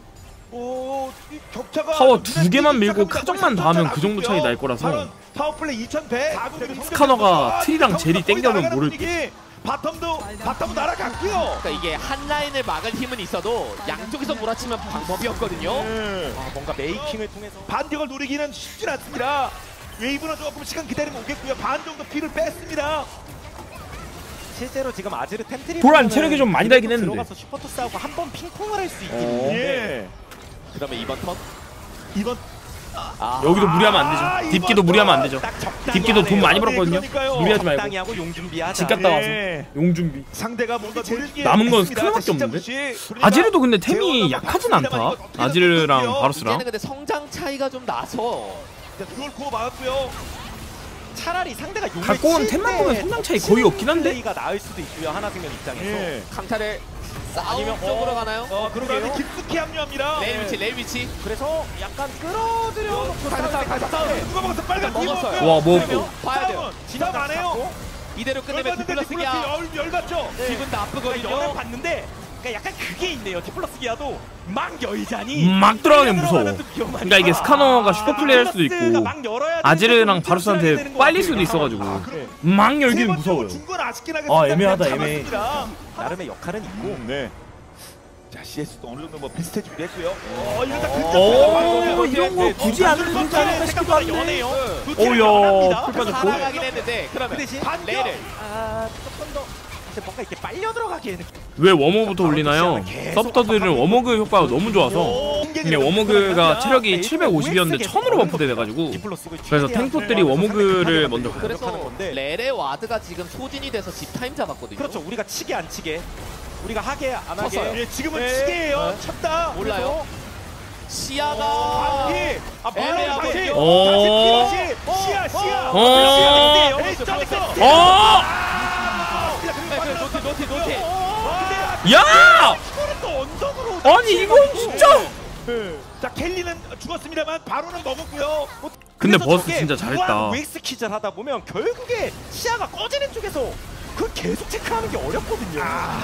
오, 이 격차가 파워 두 개만 밀고 카정만 다 하면 그 정도 차이 날 거라서. 파워플레이 2100. 스카너가 트리랑 젤이 땡겨면 모를게. 바텀도 날아갔고요. 그러니까 이게 한 라인을 막을 힘은 있어도 양쪽에서 몰아치면 방법이 없거든요. 뭔가 메이킹을 통해서 반격을 노리기는 쉽진 않습니다. 웨이브는 조금 시간 기다리면 오겠고요. 반 정도 피를 뺐습니다. 실제로 지금 아지르 템트리 도란 체력이 좀 많이 달긴 했는데. 들어가서 슈퍼토스하고 한 번 핑퐁을 할 수 있긴 어. 한데 예. 그러면 이번 턴. 이번 여기도 무리하면 안 되죠. 딥기도 무리하면 안 되죠. 딱 적당히 딥기도 돈 하네요. 많이 벌었거든요. 그러니까요. 무리하지 적당히 말고. 하고 용 준비하자. 집 갔다 와서 예. 용 준비. 상대가 뭔가 남은 건 스카너밖에 없는데? 아지르도 근데 템이 약하진 않다. 아지르랑 바루스랑. 이제는 근데 성장 차이가 좀 나서 그걸 구워 막았고요. 차라리 상대가 용을 갖고 온 칠 템만 때 보면 성장 차이 거의 없긴 한데? 플레이가 나을 수도 있고요. 하나생명 입장에서. 예. 강타를 싸움 아니면 쪽으로 가나요? 그러면 깊숙이 합류합니다. 레일 위치, 레일 위치. 그래서 약간 끌어들여 놓고 누가 먹었어? 빨간 팀 먹었어요. 와 먹고. 봐야 돼요. 지나가 안 해요. 이대로 끝내면 디플러스기야 열받죠? 기분 나쁘거든요. 영을 봤는데 그러니까 약간 그게 있네요. 디플러스 기아도 막 열자니 막 들어가면 무서워. 그러니까 이게 스카너가 슈퍼 플레이 할 수도 있고 아지르랑 바루스한테 빨릴 수도 있어가지고 막 열기는 무서워요. 중건 아쉽긴 아, 애매하다, 애매해. 나름의 역할은 있고 네. 자 CS도 어느 정도 뭐 비슷해지기도 했고요. 이러다 오 이런 거 굳이 안 해도 되지 않을까 싶기도 한데. 연해요. 오야 풀 빠졌고. 살아가긴 했는데 그러면 그 대신 레일을 조금 더 뭔가 이렇게 빨려 들어가기에는 왜 워머부터 올리나요? 서브터들은 워머그 효과가 너무 좋아서 이게 워머그가 체력이 750이었는데 1000으로 버프돼 돼가지고 그래서 탱포들이 워머그를 먼저 가요. 그래서 레레 와드가 지금 소진이 돼서 집 타임 잡았거든요. 그렇죠. 우리가 치게 안 치게 우리가 하게 안 하게 쳤어요. 예, 지금은 치게예요. 네. 쳤다. 몰라요. 시야가 애매하거든요. 오. 시야. 어. 노티. 야! 또 언덕으로. 아니 이건 진짜. 자 켈리는 죽었습니다만 바로는 먹었고요. 근데 그래서 버스 저게 진짜 잘했다. 무한 웨익스 퀴즈를 하다 보면 결국에 시야가 꺼지는 쪽에서 그걸 계속 체크하는 게 어렵거든요.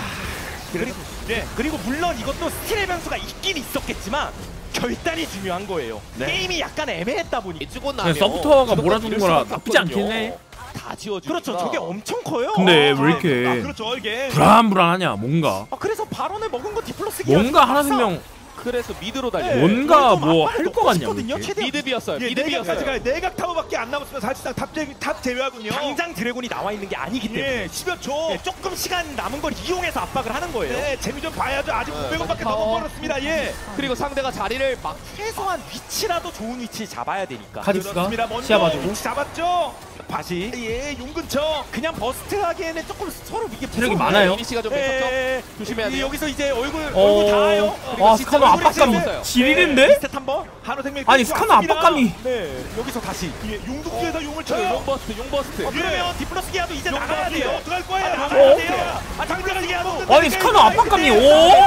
그리고 물론 이것도 스틸의 변수가 있긴 있었겠지만 결단이 중요한 거예요. 게임이 약간 애매했다 보니 해주고 나면 서브터가 몰아주는 거라 나쁘지 않긴 해. 다 지워주니까. 그렇죠. 저게 엄청 커요. 근데 왜 이렇게 그렇죠 이게. 불안불안하냐 뭔가. 그래서 발언을 먹은 거 디플러스 뭔가 하나생명 그래서 미드로 달려. 뭔가 뭐 할 거 같냐. 이렇게. 미드 비었어요. 예, 미드 비었어요. 내각 타워밖에 안 남았으면 사실상 탑 제외하군요. 당장 드래곤이 나와 있는 게 아니기 때문에 예, 10여 초. 조금 시간 남은 걸 이용해서 압박을 하는 거예요. 네, 재미 좀 봐야죠. 아직 네, 500원밖에 타워. 넘어 벌었습니다. 예. 그리고 상대가 자리를 막 최소한 위치라도 좋은 위치 잡아야 되니까. 카직스가 그렇습니다. 먼저 시야 봐주고. 위치 잡았죠. 다시 예, 용 근처 그냥 버스트하기에는 조금 서로 이게 체력이 많아요. 이니시가 좀 뺏었죠. 조심해야 돼요. 여기서 이제 얼굴 닿아요. 와 스카노 압박감이 지리는데? 스탯 한번 한우생명 아니 스카노 압박감이. 네 여기서 다시 용독주에서 용을 쳐요. 용버스트, 용버스트. 그러면 디플러스 기아도 이제 나가야 용버스트. 돼요. 어떡할 거예요? 아, 나가야 돼요. 아 장비가 기아도 아니 스카노 압박감이 오?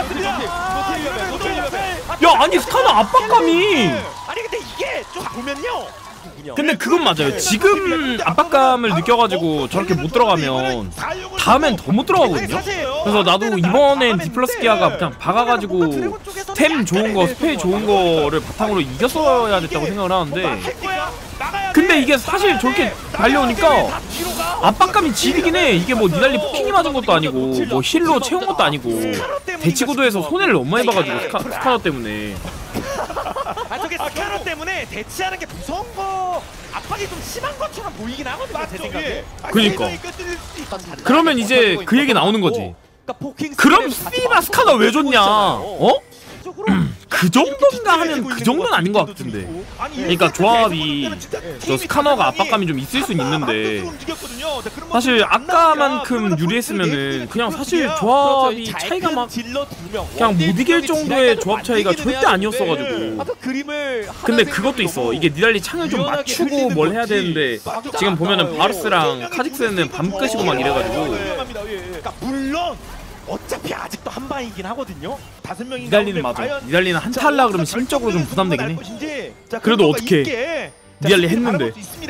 야 아니 스카노 압박감이. 아니 근데 이게 좀 보면요. 근데 그건 맞아요. 지금 압박감을 느껴가지고 저렇게 못 들어가면 다음엔 더 못 들어가거든요. 그래서 나도 이번엔 디플러스 기아가 그냥 박아가지고 템 좋은 거, 스페이 좋은 거를 바탕으로 이겼어야 됐다고 생각을 하는데 근데 이게 사실 저렇게 달려오니까 압박감이 지리긴 해. 이게 뭐 니달리 포킹이 맞은 것도 아니고 뭐 힐로 채운 것도 아니고 대치구도에서 손해를 너무 많이 봐가지고 스카너 때문에. 아 저게 스카너 때문에 대치하는 게 무서운 거 압박이 좀 심한 것처럼 보이긴 하거든요. 제 생각에. 그니까. 그러면 이제 그 얘기 나오는 거지. 그럼 씨바 스카너 왜 줬냐? 어? 그 정도인가 하면 그 정도는 아닌 것 같은데. 그러니까 조합이 저 스카너가 압박감이 좀 있을 수는 있는데 사실 아까만큼 유리했으면은 그냥 사실 조합이 차이가 막 그냥 못 이길 정도의 조합 차이가 절대 아니었어가지고. 아까 그림을 근데 그것도 있어. 이게 니달리 창을 좀 맞추고 뭘 해야 되는데 지금 보면은 바루스랑 카직스는 밤 끄시고 막 이래가지고. 그러니까 물론 어차피 아직도 한 방이긴 하거든요. 5명이 니달리는 맞아. 니달리는 한타 하려 그러면 심적으로 좀 부담되긴 해. 그래도 어떻게 니달리 했는데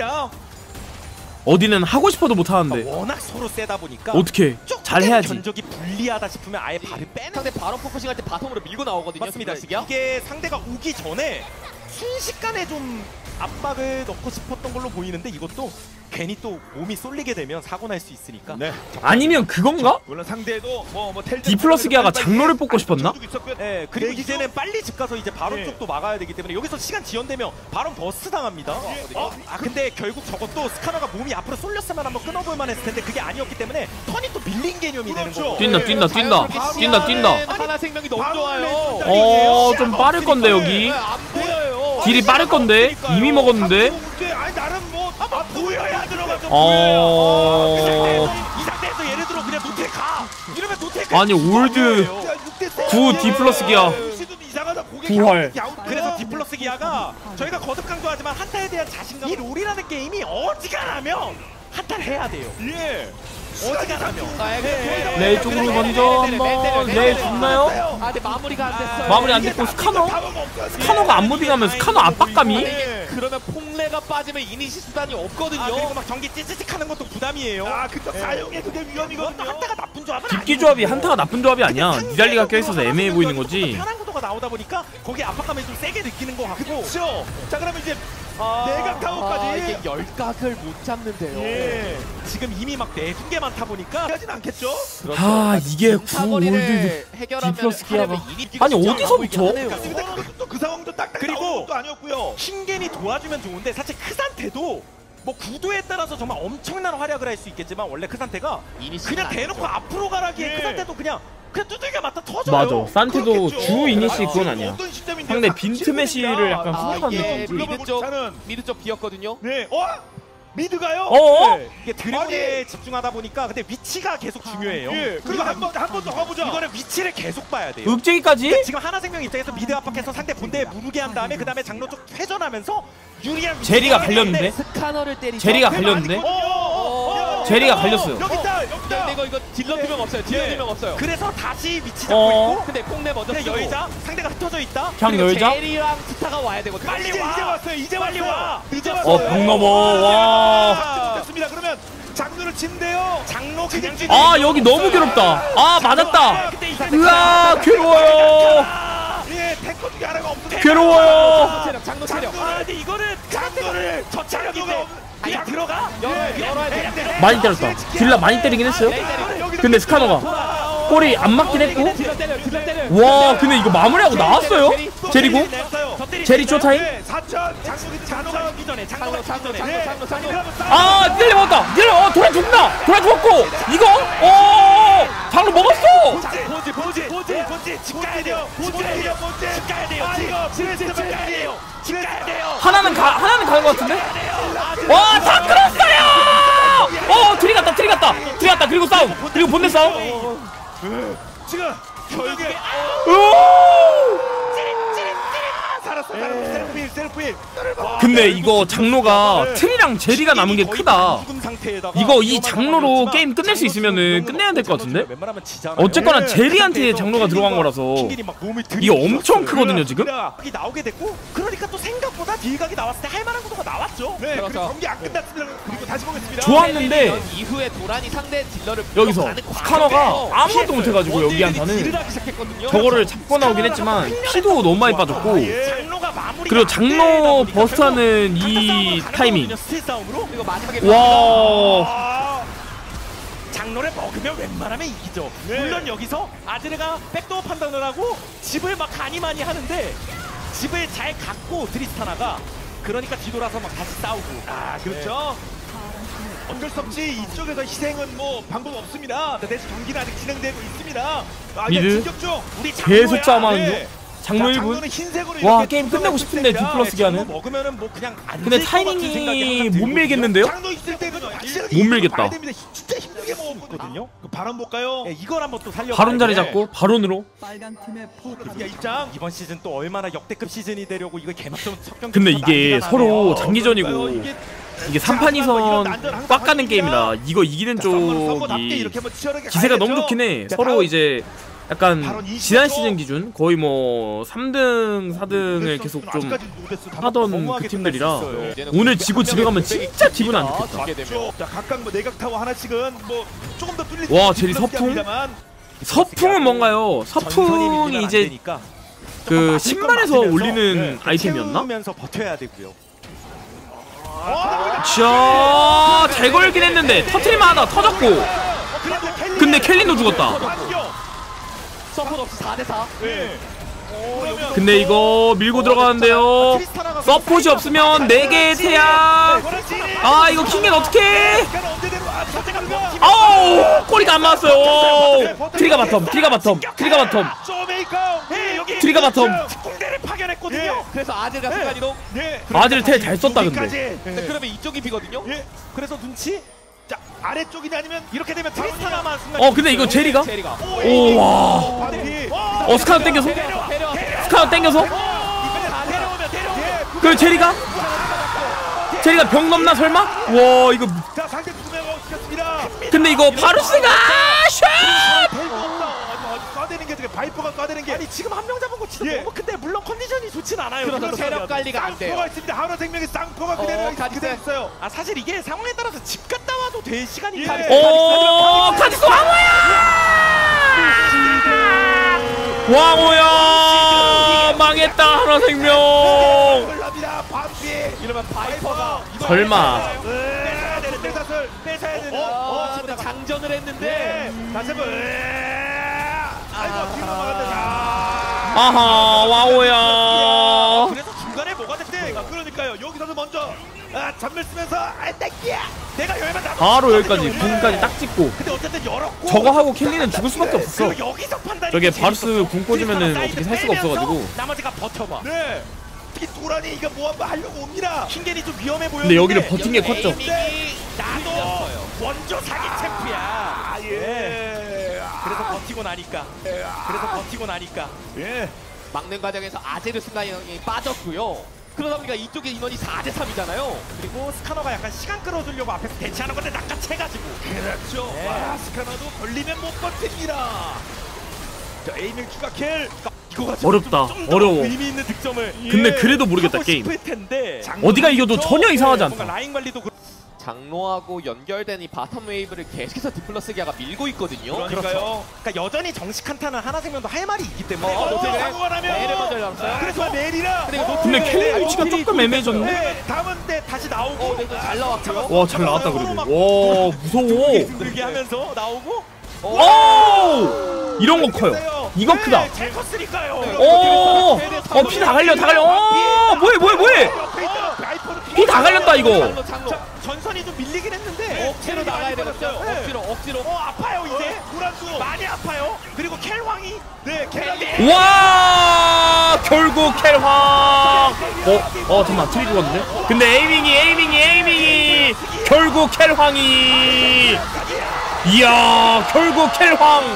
어디는 하고 싶어도 못 하는데 워낙 서로 세다 보니까 어떻게 잘 해야지. 견적이 불리하다 싶으면 아예 발을 빼는. 상대 바로 포커싱 할 때 바텀으로 밀고 나오거든요. 맞습니다. 디플러스기아. 이게 상대가 오기 전에 순식간에 좀 압박을 넣고 싶었던 걸로 보이는데 이것도 괜히 또 몸이 쏠리게 되면 사고 날 수 있으니까. 네. 아니면 그건가? 물론 상대도 뭐 디플러스 기아가 장로를 뽑고 싶었나? 네, 그리고 이제는 빨리 집 가서 이제 바론 쪽도 막아야 되기 때문에 여기서 시간 지연되면 바론 버스 당합니다. 아 근데 결국 저것도 스카너가 몸이 앞으로 쏠렸으면 한번 끊어볼 만했을 텐데 그게 아니었기 때문에 턴이 또 밀린 개념이 되는 거. 뛴다. 하나 생명이 너무 좋아요. 좀 빠를 건데 여기. 안 보여요. 딜이 빠를 건데 이미 먹었는데. 아니 나름 뭐 보여야 들어가서 이 상태에서 예를 들어 그냥 노텔 가 이러면 노텔 가. 아니 올드 9 디플러스 기아 부활. 그래서 디플러스 기아가 저희가 거듭 강조하지만 한타에 대한 자신감. 이 롤이라는 게임이 어지간하면 한타를 해야 돼요. 예. 어지간하면. 레이 쪽으로 먼저 한번 레이 죽나요? 아, 근데 마무리가 안 됐어요. 마무리 안 됐고 스카너가 안 무빙하면 스카너 압박감이. 그러면 폭레가 빠지면 이니시 수단이 없거든요. 그리고 막 경기 찌찌직하는 것도 부담이에요. 아, 그쵸. 사용에 그게 위험이거든요. 한타가 나쁜 조합은 아니에요. 딥기 조합이 한타가 나쁜 조합이 아니야. 니달리가 껴있어서 애매해 보이는 거지. 편한 구도가 나오다 보니까 거기에 압박감을 좀 세게 느끼는 것 같고. 그렇죠. 자, 그러면 이제 내각 타워까지. 이게 열각을 못 잡는데요. 예. 지금 이미 막 내준 게 많다 보니까 하진 않겠죠? 아 이게 9 올드 디플러스 기아가 아니 어디서부터? 그 상황도 딱 그리고 또 아니었고요. 신겐이 도와주면 좋은데 사실 크산테도 뭐 구도에 따라서 정말 엄청난 활약을 할 수 있겠지만 원래 크산테가 그냥 대놓고 앞으로 가라기에 크산테도 그냥 두들겨 맞다 터져요. 맞아. 산테도 그렇겠죠. 주 이니시 그건 아니야. 상대 빈트 메시를 약간 후회하는 이게 느낌이지. 미드 쪽 비었거든요. 네. 미드가요? 네. 이게 드래곤에 집중하다 보니까 근데 위치가 계속 중요해요. 그리고 한 번 더 가보자. 이거는 위치를 계속 봐야 돼요. 윽재기까지? 지금 하나생명 입장에서 미드 압박해서 상대 본대에 무르게 한 다음에 그 다음에 장로 쪽 회전하면서 유리한 제리가 갈렸는데? 스카너를 때리죠. 제리가 갈렸는데? 제리가 갈렸어요. 여기 있다. 이거 딜러 2명 없어요. 딜러 2명 없어요. 그래서 다시 위치 잡고 있고. 근데 콩내 먼저 근데 쓰고. 여의자 상대가 흩어져 있다. 그냥 열자? 제리랑 스타가 와야 되거든요. 빨리 와. 이제 왔어요. 이제 빨리 와. 이제 벽 넘어. 와. 됐습니다. 그러면 장로를 친대요. 장로 그냥 아 여기 너무 괴롭다. 아 맞았다. 으아 괴로워요. 예, 탱커 중에 하나가 없는데. 괴로워요. 장로 체력. 아, 근데 이거는 장로를 저 체력인데 그냥 들어가. 열어야 돼. 많이 때렸다. 딜라 많이 때리긴 했어요. 근데 스카너가 볼이 안 맞긴 했고. 와 근데 이거 마무리하고 나왔어요. 제리고 제리 쇼타임. 4천 장로가 오기 전에 장로 아 니달리 먹었다. 니달리 돌아 죽었고 이거 장로 먹었어. 보지 집 가야 돼요. 집 가야 돼요. 하나는 가는 것 같은데. 와 다 끌었어요. 들어갔다. 그리고 싸움. 그리고 본대 싸움. 지금 결국에 살았어. 셀프힐. 근데 이거 장로가 트리랑 제리가 남은 게 크다. 이거 이 장로로 게임 끝낼 수 있으면은 끝내야 될 것 같은데? 어쨌거나 제리한테 장로가 들어간 거라서 이게 엄청 크거든요 지금? 이 나오게 됐고 그러니까 또 생각보다 딜각이 나왔을 때 할만한 구도가 나왔죠. 네, 그리고 경기 안 끝났습니다. 그리고 다시 보겠습니다. 좋았는데 이후에 도란이 상대 딜러를 여기서 스카너가 아무것도 못해가지고 여기 한타는 저거를 잡고 나오긴 했지만 피도 너무 많이 빠졌고 그리고 장로 버스트하는 이 타이밍 그리고 마지막에 와 장로를 먹으면 웬만하면 이기죠. 물론 여기서 아즈르가 백도어 판단을 하고 집을 막 가니 많이 하는데 집을 잘 갖고 드리스타나가 그러니까 뒤돌아서 막 다시 싸우고. 아 그렇죠. 어쩔 수 없지. 이쪽에서 희생은 뭐 방법 없습니다. 대신 경기는 아직 진행되고 있습니다. 미드 계속 싸움하는 중. 장로 1분. 와 게임 끝내고 싶은데 디플러스 기아는. 근데 타이밍이 못 밀겠는데요? 못 밀겠다. 진짜 힘들게 먹었거든요. 바론 볼까요? 이걸 한번 또 살려. 바론 자리 잡고 바론으로. 입장. 이번 시즌 또 얼마나 역대급 시즌이 되려고 이거 개막전 첫 경기. 근데 이게 서로 장기전이고 이게 3판 2선 꽉 가는 게임이라 이거 이기는 쪽이 기세가 너무 좋긴 해. 서로 이제 약간 지난 시즌 기준 거의 뭐 3등, 4등을 계속 좀 하던 그 팀들이라 오늘 지고 집에 가면 진짜 기분 안 좋겠다. 자, 각각 뭐 내각 타워 하나씩은 뭐 조금 더 뚫릴 와, 제리 서풍? 서풍은 뭔가요? 서풍이 이제 그 신발에서 올리는 아이템이었나? 버텨야 되고요. 자, 잘 걸긴 했는데 터트릴만 하다 터졌고 근데 켈린도 죽었다. 서포트 없이 4대4. 근데 이거 밀고 들어가는데요. 서폿이 없으면 4개의 태양. 아 이거 킹겐 어떡해. 아우 꼬리가 안 맞았어요. 트리가 바텀 트리가 바텀. 공대를 파견했거든요. 그래서 아즈가 순간이동. 아즈를 텔 잘 썼다 근데. 그러면 이쪽이 비거든요. 그래서 눈치. 자 아래쪽이냐 아니면 이렇게 되면 트리스타나만 순간. 근데 이거 제리가. 오와. 스카너 땡겨서. 스카너 땡겨서. 그 제리가 병 넘나 설마? 와 이거. 자 상대 두 명 시켰습니다. 근데 이거 바루스가 샷! 쏴대는 게 되게 바이퍼가 쏴대는 게 아니 지금 한 명 잡은 거 진짜 너무 큰데 물론 컨디션이 좋진 않아요. 그래서 체력 관리가 안 돼요. 쌍포가 있습니다. 하나생명의 쌍포가 그대로 있어요. 아 사실 이게 상황에 따라서 집 갔다 와도 될 시간이 카디스 왕호야 망했다 하나생명. 이러면 바이퍼가 설마. 뺏어야 되는. 장전을 했는데 다시 한번. 아이고 뒤로 막았다. 아하 왕호야. 그래서 중간에 뭐가 됐대. 그러니까요. 여기서도 먼저 전멸 쓰면서 땡기야. 내가 여기만 나. 바로 여기까지 궁까지 딱 찍고. 근데 어쨌든 열었고. 저거 하고 켈리는 죽을 수밖에 없었어. 여기서 판단이. 저게 바루스 궁 꽂으면은 어떻게 살 수가 없어가지고. 나머지가 버텨봐. 네. 특히 도란이 이거 뭐 한번 하려고 옵니다. 킹겐이 좀 위험해 보여. 근데 여기를 버틴 게 컸죠. 나도 먼저 사기 챔프야. 예. 그래서 버티고 나니까. 예. 막는 과정에서 아제르 순간이 빠졌고요. 그러다 보니까 이쪽에 인원이 4대3이잖아요. 그리고 스카너가 약간 시간 끌어주려고 앞에서 대치하는 건데 낚아채가지고. 그렇죠. 네. 와, 스카너도 걸리면 못 버팁니다. 자, 에이밍 추가 킬. 어렵다. 어려워. 의미 있는 득점을. 근데 그래도 모르겠다 게임. 어디가 이겨도 전혀 이상하지 않다. 라인 관리도 장로하고 연결된 이 바텀 웨이브를 계속해서 디플러스 기아가 밀고 있거든요. 그러니까요. 그러니까 여전히 정식 한타는 하나생명도 할 말이 있기 때문에. 메리를 먼저 잡았어요. 그래서 메리라. 근데 켈리 위치가 조금 애매해졌네. 네, 다음은 다시 나오고. 잘 나왔고요. 와 잘 나왔다 그래도. 와 무서워. 힘들게 하면서 나오고. 오! 이런 거 커요. 이거 크다. 잘 컸으니까요. 오! 피 다 갈려. 뭐해? 피 다 갈렸다 이거. 전선이 좀 밀리긴 했는데 억지로 나가야 되겠죠. 억지로. 아파요 이제. 도란도 많이 아파요. 그리고 켈황이 켈황이. 와! 결국 켈황. 잠깐만 트리 죽었는데. 근데 에이밍이 결국 켈황이. 이야 결국 켈황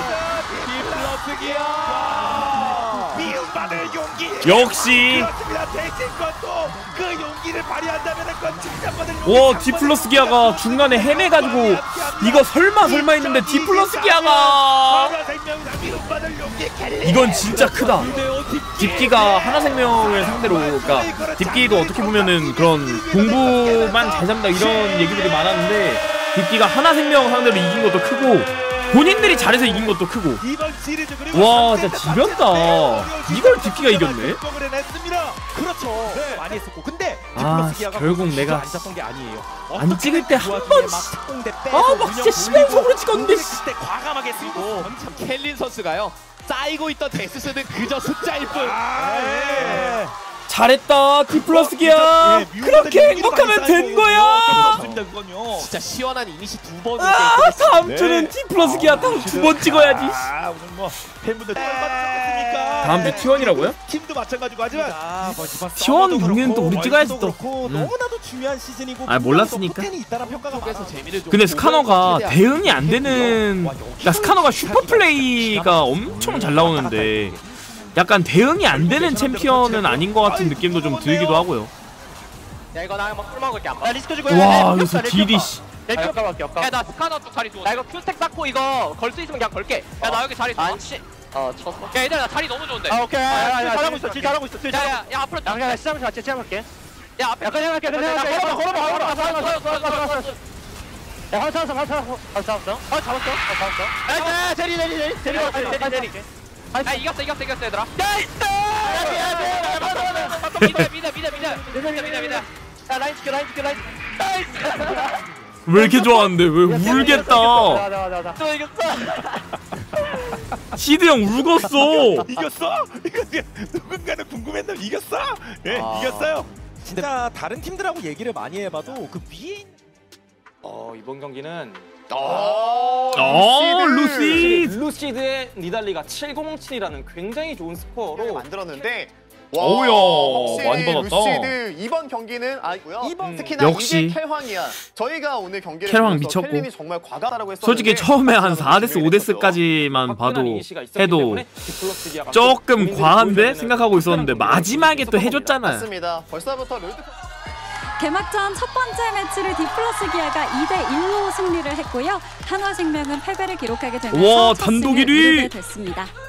미움받을 용기. 역시 그렇습니다. 대신 것도 그 용기를 발휘한다면 그건 칭찬받을 용기. 와 디플러스 기아가 중간에 헤매가지고 이거 설마 했는데 디플러스 기아가 이건 진짜 크다. 딥기가 하나생명을 상대로 그러니까 딥기도 어떻게 보면은 그런 공부만 잘 잡는다 이런 얘기들이 많았는데 딥기가 하나생명 상대로 이긴 것도 크고 본인들이 잘해서 이긴 것도 크고 와 진짜 지렸다. 이걸 딥기가 이겼네. 그렇죠. 많이 했었고 근데 아 결국 내가 안 짰던 게 아니에요. 안 찍을 때 한 막 번씩 특공대 막 진짜 심연속으로 찍었는데 때 과감하게 쓰고 참 켈린 선수가요. 쌓이고 있던 데스수는 그저 숫자일 뿐. 잘했다 디플러스 기아. 그렇게 행복하면 된 거야. 진짜 시원한 이니시 2번을 아 다음 주는 디플러스 기아 다음 2번 찍어야지. 아 오늘 뭐 팬분들 얼마나 다음 주 T1이라고요? 팀도 마찬가지고 하지만 T1 경기는 또 우리 찍어야지 또. 너무나도 중요한 시즌이고 아, 몰랐으니까. 포텐이 있다는 평가가 쪽에서 많아. 재미를 좀 근데 보고 스카너가 최대한 대응이 안 되는 그러니까 스카너가 슈퍼 플레이가 엄청 잘 나오는데 약간 대응이 안 되는 챔피언은 아닌 것 같은 느낌도 좀 들기도 하고요. 야 이거 나 한번 꿀 먹을게 한번. 야 리스크 주고 와 여기서 딜이 씨. 야나 스카너 쪽 자리 좋아. 나 이거 큐스택 쌓고 이거 걸 수 있으면 그냥 걸게. 야 나 여기 자리 좋아. 쳤어. 야 얘들아 나 자리 너무 좋은데. 아 오케이 잘하고 있어 질 잘하고 있어 야야 앞으로 야 시작하면서 같이 체험할게 야 앞에 약간 해볼게 걸어봐 야 하나 잡았어 야 제리 야 이겼어 얘들아. 믿어. 야 라인 지켜 왜 이렇게 좋아하는데 왜 울겠다. 또 이겼어 시드 형 울었어. 이겼어? 이거 누군가는 궁금했는데 이겼어? 예 이겼어요. 진짜 다른 팀들하고 얘기를 많이 해봐도 그 위에 이번 경기는 루시. 루시드의 니달리가 707이라는 굉장히 좋은 스코어로 만들었는데 어우야, 확실히 많이 받았다. 루시드 이번 경기는 아니고요. 특히나 역시. 이게 켈황이야. 저희가 오늘 경기를 켈황 보면서 미쳤고. 켈린이 정말 과감하다고 했었는데 솔직히 처음에 한 4데스 5데스까지만 봐도 해도 조금 과한데 생각하고 있었는데 마지막에 또 해줬잖아. 맞습니다. 벌써부터 롤드 개막전 첫 번째 매치를 디플러스 기아가 2대1로 승리를 했고요. 한화생명은 패배를 기록하게 되면서 와, 첫 단독 승을 1위! 이루게 됐습니다.